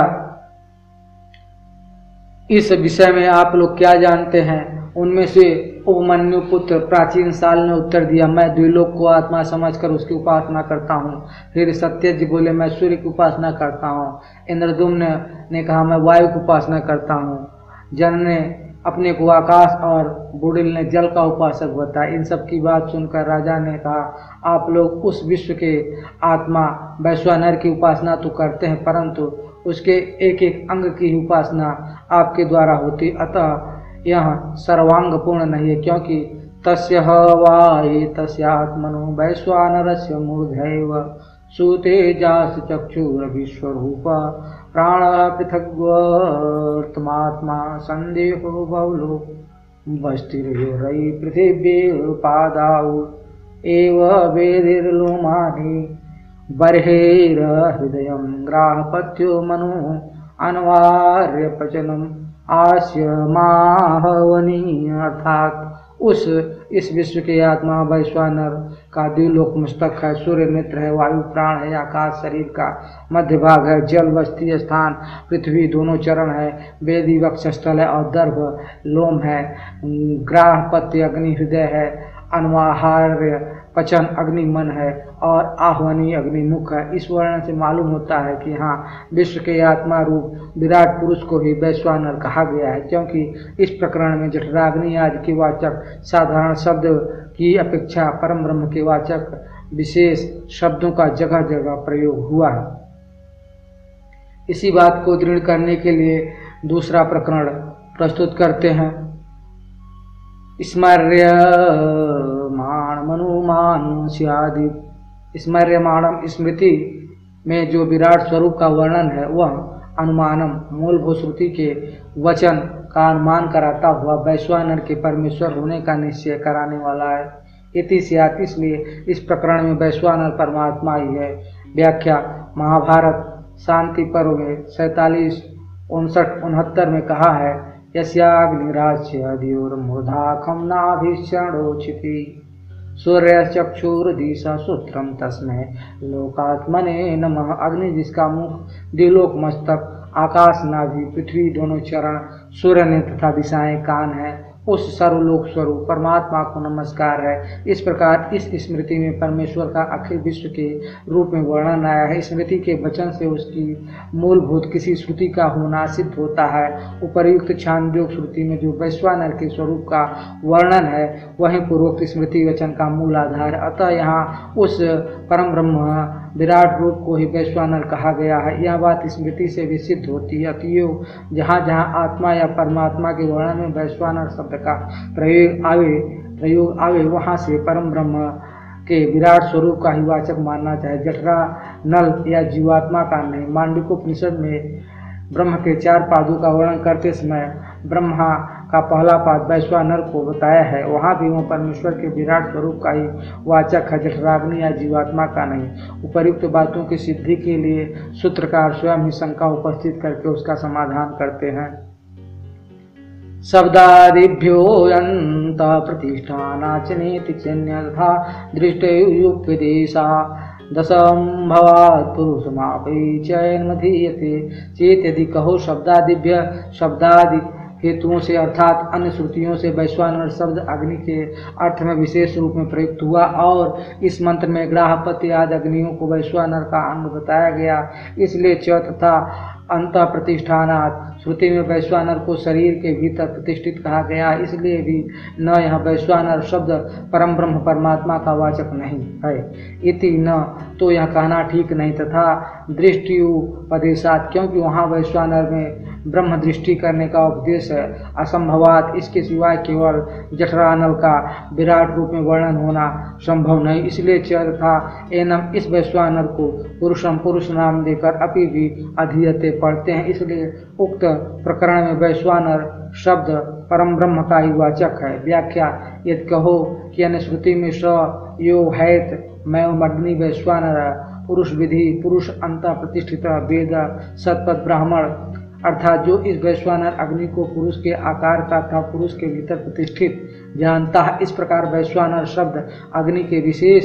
इस विषय में आप लोग क्या जानते हैं? उनमें से उपमन्यु पुत्र प्राचीन साल ने उत्तर दिया, मैं द्विलोक को आत्मा समझकर उसकी उपासना करता हूँ। फिर सत्यजी बोले, मैं सूर्य की उपासना करता हूँ। इंद्रदुम्न ने कहा, मैं वायु की उपासना करता हूँ। जन ने अपने को आकाश और बुडिल ने जल का उपासक बताया। इन सब की बात सुनकर राजा ने कहा, आप लोग उस विश्व के आत्मा वैश्वानर की उपासना तो करते हैं, परंतु उसके एक एक अंग की उपासना आपके द्वारा होती, अतः यह सर्वांग पूर्ण नहीं है। क्योंकि तस्य वाये तस्यात्मनो वैश्वानरस्य मूर्धैव सुतेजास चक्षुर विश्वरूप प्राण पृथग्वर्तमात्मा संदेहो बहुलो। वस्तिर्योरयि पृथिव्युपादाौ एव वेदिर्लोमानि बर्हिर्हृदयं ग्राहपत्यो मनु अनिवार्यपचनम् आस्यमाहवनी। अर्थात इस विश्व के आत्मा वैश्वानर का द्विलोक मस्तक है, सूर्य नेत्र है, वायु प्राण है, आकाश शरीर का मध्य भाग है, जल वस्ती स्थान पृथ्वी दोनों चरण है, वेदी वक्षस्थल है और दर्भ लोम है, ग्राहपत्य अग्नि हृदय है, अनवाहार्य पचन अग्नि मन है और आह्वनी अग्नि मुख है। इस वर्णन से मालूम होता है कि हाँ, विश्व के आत्मा रूप विराट पुरुष को ही वैश्वानर कहा गया है, क्योंकि इस प्रकरण में जठराग्नि आदि के वाचक साधारण शब्द की अपेक्षा परम ब्रह्म के वाचक विशेष शब्दों का जगह जगह प्रयोग हुआ है। इसी बात को दृढ़ करने के लिए दूसरा प्रकरण प्रस्तुत करते हैं। स्मर्यमाण मनुमान स्यादि। स्मर्यमाणम स्मृति में जो विराट स्वरूप का वर्णन है वह अनुमानम मूलभूत श्रुति के वचन का अनुमान कराता हुआ वैश्वानर के परमेश्वर होने का निश्चय कराने वाला है। इति स्यात्, इसलिए इस प्रकरण में वैश्वानर परमात्मा ही है। व्याख्या। महाभारत शांति पर्व में 47, 59, 69 में कहा है, यस्याग्निराज्य द्योर्मूर्धाखम नाभिषणोचिति सूर्यचक्षुर्दिशा सूत्रम तस्मै लोकात्मने नमः। अग्नि जिसका मुख द्विलोक मस्तक, आकाश नाभि, पृथ्वी दोनों चरण, सूर्य ने तथा दिशाएं कान है, उस सर्वलोक स्वरूप परमात्मा को नमस्कार है। इस प्रकार इस स्मृति में परमेश्वर का अखिल विश्व के रूप में वर्णन आया है। स्मृति के वचन से उसकी मूलभूत किसी श्रुति का होना सिद्ध होता है। उपर्युक्त छांदोग्य श्रुति में जो वैश्वानर के स्वरूप का वर्णन है वही पूर्वोक्त स्मृति वचन का मूल आधार है। अतः यहाँ उस परम ब्रह्म विराट रूप को ही वैश्वानर कहा गया है। यह बात स्मृति से भी सिद्ध होती है। अतएव जहाँ जहाँ आत्मा या परमात्मा के वर्णन में वैश्वानर शब्द का प्रयोग आवे वहाँ से परम ब्रह्म के विराट स्वरूप का ही वाचक मानना चाहिए, जठरा नल या जीवात्मा का नहीं। मांडूक्योपनिषद में ब्रह्म के 4 पादों का वर्णन करते समय ब्रह्मा का पहला पाद वैश्वानर को बताया है। वहाँ भी वह परमेश्वर के विराट स्वरूप का ही वाचक है, जठराग्नि या जीवात्मा का नहीं। उपर्युक्त बातों की सिद्धि के लिए सूत्रकार स्वयं ही शंका उपस्थित करके उसका समाधान करते हैं। शब्दादिभ्यो यंत प्रतिष्ठानाचनेति चन्यथा दृष्टयुपदेशा दशंभवात् पुरुषमापै चयन्मधीयते चेत। यदि कहो शब्दादिभ्य, शब्दादि हेतुओं से अर्थात अन्य श्रुतियों से वैश्वानर शब्द अग्नि के अर्थ में विशेष रूप में प्रयुक्त हुआ और इस मंत्र में ग्राहपत्य आदि अग्नियों को वैश्वानर का अंग बताया गया, इसलिए च तथा अंत प्रतिष्ठानात् श्रुति में वैश्वानर को शरीर के भीतर प्रतिष्ठित कहा गया, इसलिए भी न यह वैश्वानर शब्द परम ब्रह्म परमात्मा का वाचक नहीं है। इति न, तो यह कहना ठीक नहीं। तथा दृष्टियुपदेशात्, क्योंकि वहाँ वैश्वानर में ब्रह्म दृष्टि करने का उपदेश है। असंभवात, इसके सिवाय केवल जठरानल का विराट रूप में वर्णन होना संभव नहीं, इसलिए चर था एनम इस वैश्वानर को पुरुषम पुरुष नाम देकर अपि भी अधीयते पढ़ते हैं। इसलिए उक्त प्रकरण में वैश्वानर शब्द परम ब्रह्म का ही वाचक है। व्याख्या। यदि कहो कि अन्य श्रुति में स यो हैत मैं अग्नि वैश्वानर पुरुष विधि पुरुष अंत प्रतिष्ठित वेद सतपथ ब्राह्मण, अर्थात जो इस वैश्वानर अग्नि को पुरुष के आकार का था पुरुष के भीतर प्रतिष्ठित जानता है। इस प्रकार वैश्वानर शब्द अग्नि के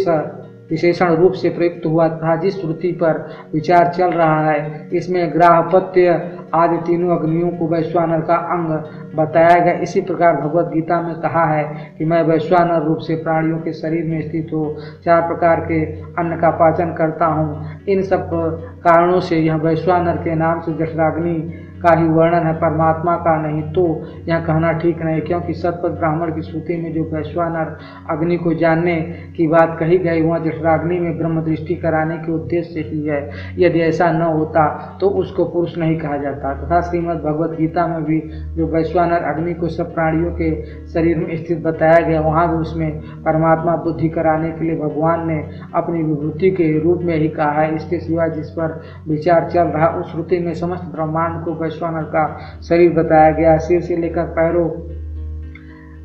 विशेषण रूप से प्रयुक्त हुआ था। जिस श्रुति पर विचार चल रहा है इसमें ग्राहपत्य आदि तीनों अग्नियों को वैश्वानर का अंग बताया गया। इसी प्रकार भगवत गीता में कहा है कि मैं वैश्वानर रूप से प्राणियों के शरीर में स्थित हो 4 प्रकार के अन्न का पाचन करता हूँ। इन सब कारणों से यह वैश्वानर के नाम से जठराग्नि का ही वर्णन है, परमात्मा का नहीं। तो यह कहना ठीक नहीं, क्योंकि सतपथ ब्राह्मण की श्रुति में जो वैश्वानर अग्नि को जानने की बात कही गई वह जठराग्नि में ब्रह्म दृष्टि कराने के उद्देश्य से ही है। यदि ऐसा न होता तो उसको पुरुष नहीं कहा जाता। तथा श्रीमद् भगवत गीता में भी जो वैश्वानर अग्नि को सब प्राणियों के शरीर में स्थित बताया गया वहाँ भी उसमें परमात्मा बुद्धि कराने के लिए भगवान ने अपनी विभूति के रूप में ही कहा है। इसके सिवा जिस पर विचार चल रहा उस श्रुति में समस्त ब्रह्मांड को वैश्वानर का शरीर बताया गया। सिर से लेकर पैरों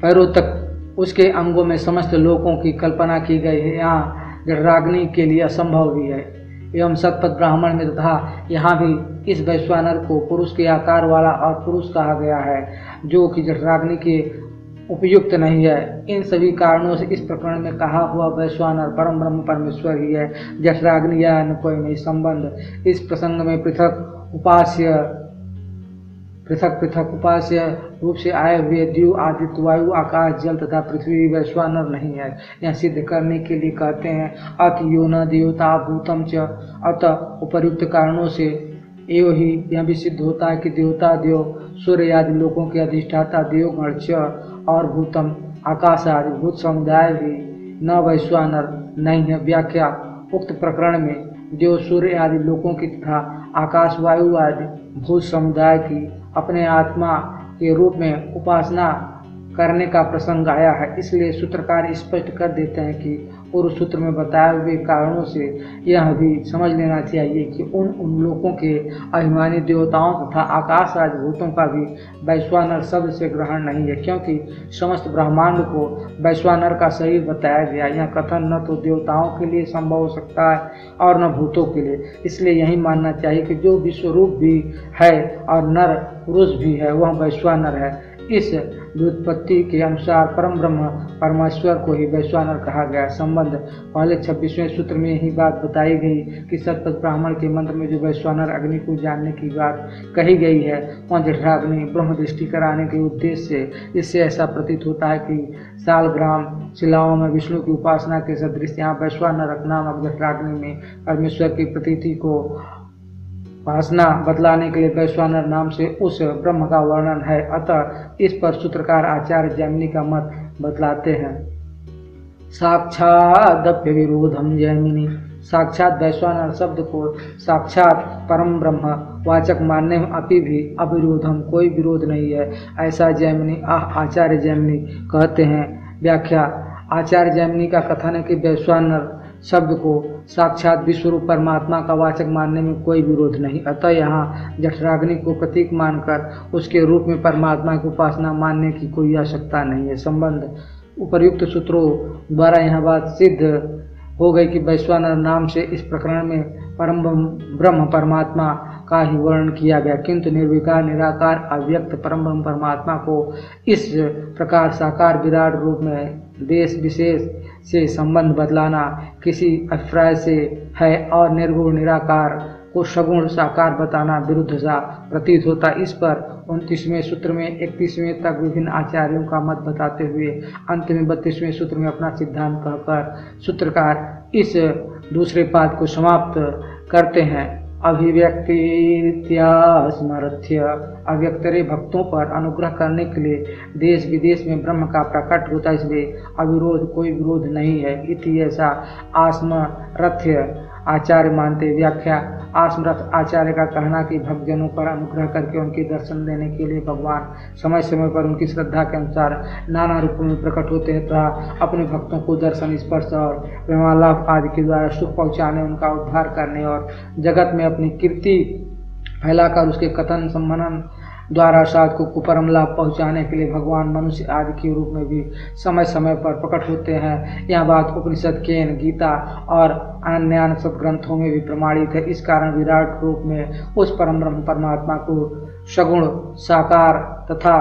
पैरों तक उसके अंगों में समस्त लोकों की कल्पना की गई है। यहाँ जठराग्नि के लिए असंभव भी है। एवं सतपथ ब्राह्मण में तथा यहाँ भी इस वैश्वानर को पुरुष के आकार वाला और पुरुष कहा गया है, जो कि जठराग्नि के उपयुक्त नहीं है। इन सभी कारणों से इस प्रकरण में कहा हुआ वैश्वानर परम ब्रह्म परमेश्वर ही है, जठराग्नि या अन्य कोई नहीं। संबंध इस प्रसंग में पृथक पृथक उपास्य रूप से आए हुए द्यू, आदित्य, वायु, आकाश, जल तथा पृथ्वी वैश्वानर नहीं है। यह सिद्ध करने के लिए कहते हैं अत यो न देवता भूतम च। अतः उपर्युक्त कारणों से एवं ही यह भी सिद्ध होता है कि देवता देव, सूर्य आदि लोकों के अधिष्ठाता देवगण च और भूतम आकाश आदि भूत समुदाय भी न वैश्वानर नहीं है। व्याख्या उक्त प्रकरण में देव, सूर्य आदि लोकों की तथा आकाश, वायु आदि भूत समुदाय की अपने आत्मा के रूप में उपासना करने का प्रसंग आया है। इसलिए सूत्रकार स्पष्ट कर देते हैं कि पूर्व सूत्र में बताए हुए कारणों से यह भी समझ लेना चाहिए कि उन लोकों के अभिमानी देवताओं तथा आकाश आदि भूतों का भी वैश्वानर शब्द से ग्रहण नहीं है, क्योंकि समस्त ब्रह्मांड को वैश्वानर का शरीर बताया गया। यह कथन न तो देवताओं के लिए संभव हो सकता है और न भूतों के लिए। इसलिए यही मानना चाहिए कि जो विश्वरूप भी है और नर पुरुष भी है वह वैश्वानर है। इस व्युत्पत्ति के अनुसार परम ब्रह्म परमेश्वर को ही वैश्वानर कहा गया। संबंध पहले 26वें सूत्र में यही बात बताई गई कि सतपथ ब्राह्मण के मंत्र में जो वैश्वानर अग्नि को जानने की बात कही गई है वह जठराग्नि ब्रह्म दृष्टि कराने के उद्देश्य से। इससे ऐसा प्रतीत होता है कि सालग्राम शिलाओं में विष्णु की उपासना के सदृश यहाँ वैश्वानर नामक जठराग्नि में परमेश्वर की प्रतीति को उपासना बतलाने के लिए वैश्वानर नाम से उस ब्रह्म का वर्णन है। अतः इस पर सूत्रकार आचार्य जैमिनी का मत बतलाते हैं। साक्षादप्य विरोधम जैमिनी। साक्षात वैश्वानर शब्द को साक्षात परम ब्रह्म वाचक मानने में अपि भी अविरोधम कोई विरोध नहीं है, ऐसा जैमिनी आचार्य जैमिनी कहते हैं। व्याख्या आचार्य जैमिनी का कथन है कि वैश्वानर शब्द को साक्षात विश्वरूप परमात्मा का वाचक मानने में कोई विरोध नहीं। अतः यहाँ जठराग्नि को प्रतीक मानकर उसके रूप में परमात्मा की उपासना मानने की कोई आवश्यकता नहीं है। संबंध उपर्युक्त सूत्रों द्वारा यह बात सिद्ध हो गई कि वैश्वानर नाम से इस प्रकरण में परम ब्रह्म परमात्मा का ही वर्णन किया गया, किंतु निर्विकार निराकार अव्यक्त परम ब्रह्म परमात्मा को इस प्रकार साकार विराट रूप में देश विशेष से संबंध बदलाना किसी अभिप्राय से है और निर्गुण निराकार को सगुण साकार बताना विरुद्ध सा प्रतीत होता। इस पर 29वें सूत्र में 31वें तक विभिन्न आचार्यों का मत बताते हुए अंत में 32वें सूत्र में अपना सिद्धांत कहकर सूत्रकार इस दूसरे पाद को समाप्त करते हैं। अभिव्यक्तिरित्या स्मरथ्य। अव्यक्तरे भक्तों पर अनुग्रह करने के लिए देश विदेश में ब्रह्म का प्रकट होता है, इसलिए अविरोध कोई विरोध नहीं है। इति ऐसा आस्मरथ्य आचार्य मानते। व्याख्या आस्मरथ आचार्य का कहना कि भक्तजनों पर अनुग्रह करके उनके दर्शन देने के लिए भगवान समय समय पर उनकी श्रद्धा के अनुसार नाना रूपों में प्रकट होते हैं तथा अपने भक्तों को दर्शन, स्पर्श और प्रेमालाप आदि के द्वारा सुख पहुँचाने, उनका उद्धार करने और जगत में अपनी कीर्ति फैलाकर उसके कथन सम्मानन द्वारा साध को कुपरम लाभ पहुँचाने के लिए भगवान मनुष्य आदि के रूप में भी समय समय पर प्रकट होते हैं। यह बात उपनिषद, केन, गीता और अन्य सदग्रंथों में भी प्रमाणित है। इस कारण विराट रूप में उस परम ब्रह्म परमात्मा को सगुण साकार तथा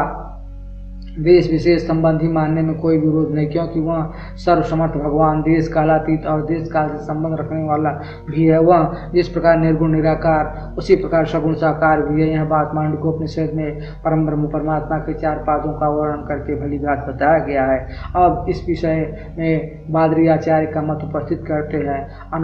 देश विशेष संबंधी मानने में कोई विरोध नहीं, क्योंकि वह सर्वसमर्थ भगवान देश कालातीत और देश काल से संबंध रखने वाला भी है। वह जिस प्रकार निर्गुण निराकार उसी प्रकार सगुण साकार भी है। यह बात मांडुक्योपनिषद में परम ब्रह्म परमात्मा के 4 पादों का वर्णन करके भली बात बताया गया है। अब इस विषय में बादरी आचार्य का मत उपस्थित करते हैं।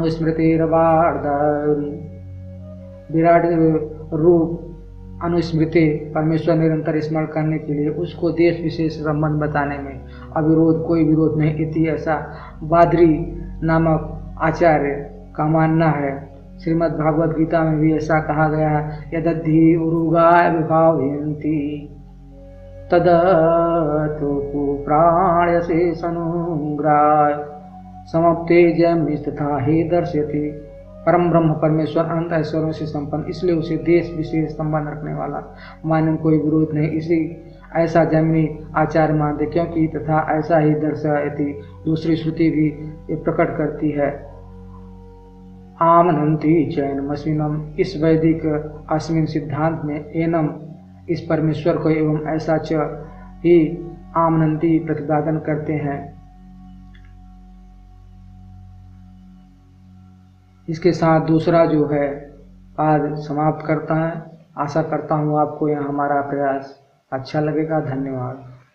विराट रूप अनुस्मृति परमेश्वर निरंतर स्मरण करने के लिए उसको देश विशेष संबंध बताने में अविरोध कोई विरोध नहीं। इति ऐसा बादरी नामक आचार्य का मानना है। श्रीमद् भागवत गीता में भी ऐसा कहा गया है, यदद्धि उरुगाय विभावयन्ति तदतो प्राणयसे सनुग्राय समप्ते जयमिस्तथा हे दर्शयति। परम ब्रह्म परमेश्वर अनंत ऐश्वर्यों से संपन्न, इसलिए उसे देश विशेष संबंध रखने वाला मानने में कोई विरोध नहीं। इसी ऐसा जैमिनी आचार्य मानते, क्योंकि तथा ऐसा ही दर्शयति दूसरी श्रुति भी ये प्रकट करती है। आमनंती चैनमस्मिनम, इस वैदिक अस्मिन सिद्धांत में एनम, इस परमेश्वर को एवं ऐसा च ही आमनंती प्रतिपादन करते हैं। इसके साथ दूसरा जो है पाद समाप्त करता है। आशा करता हूँ आपको यह हमारा प्रयास अच्छा लगेगा। धन्यवाद।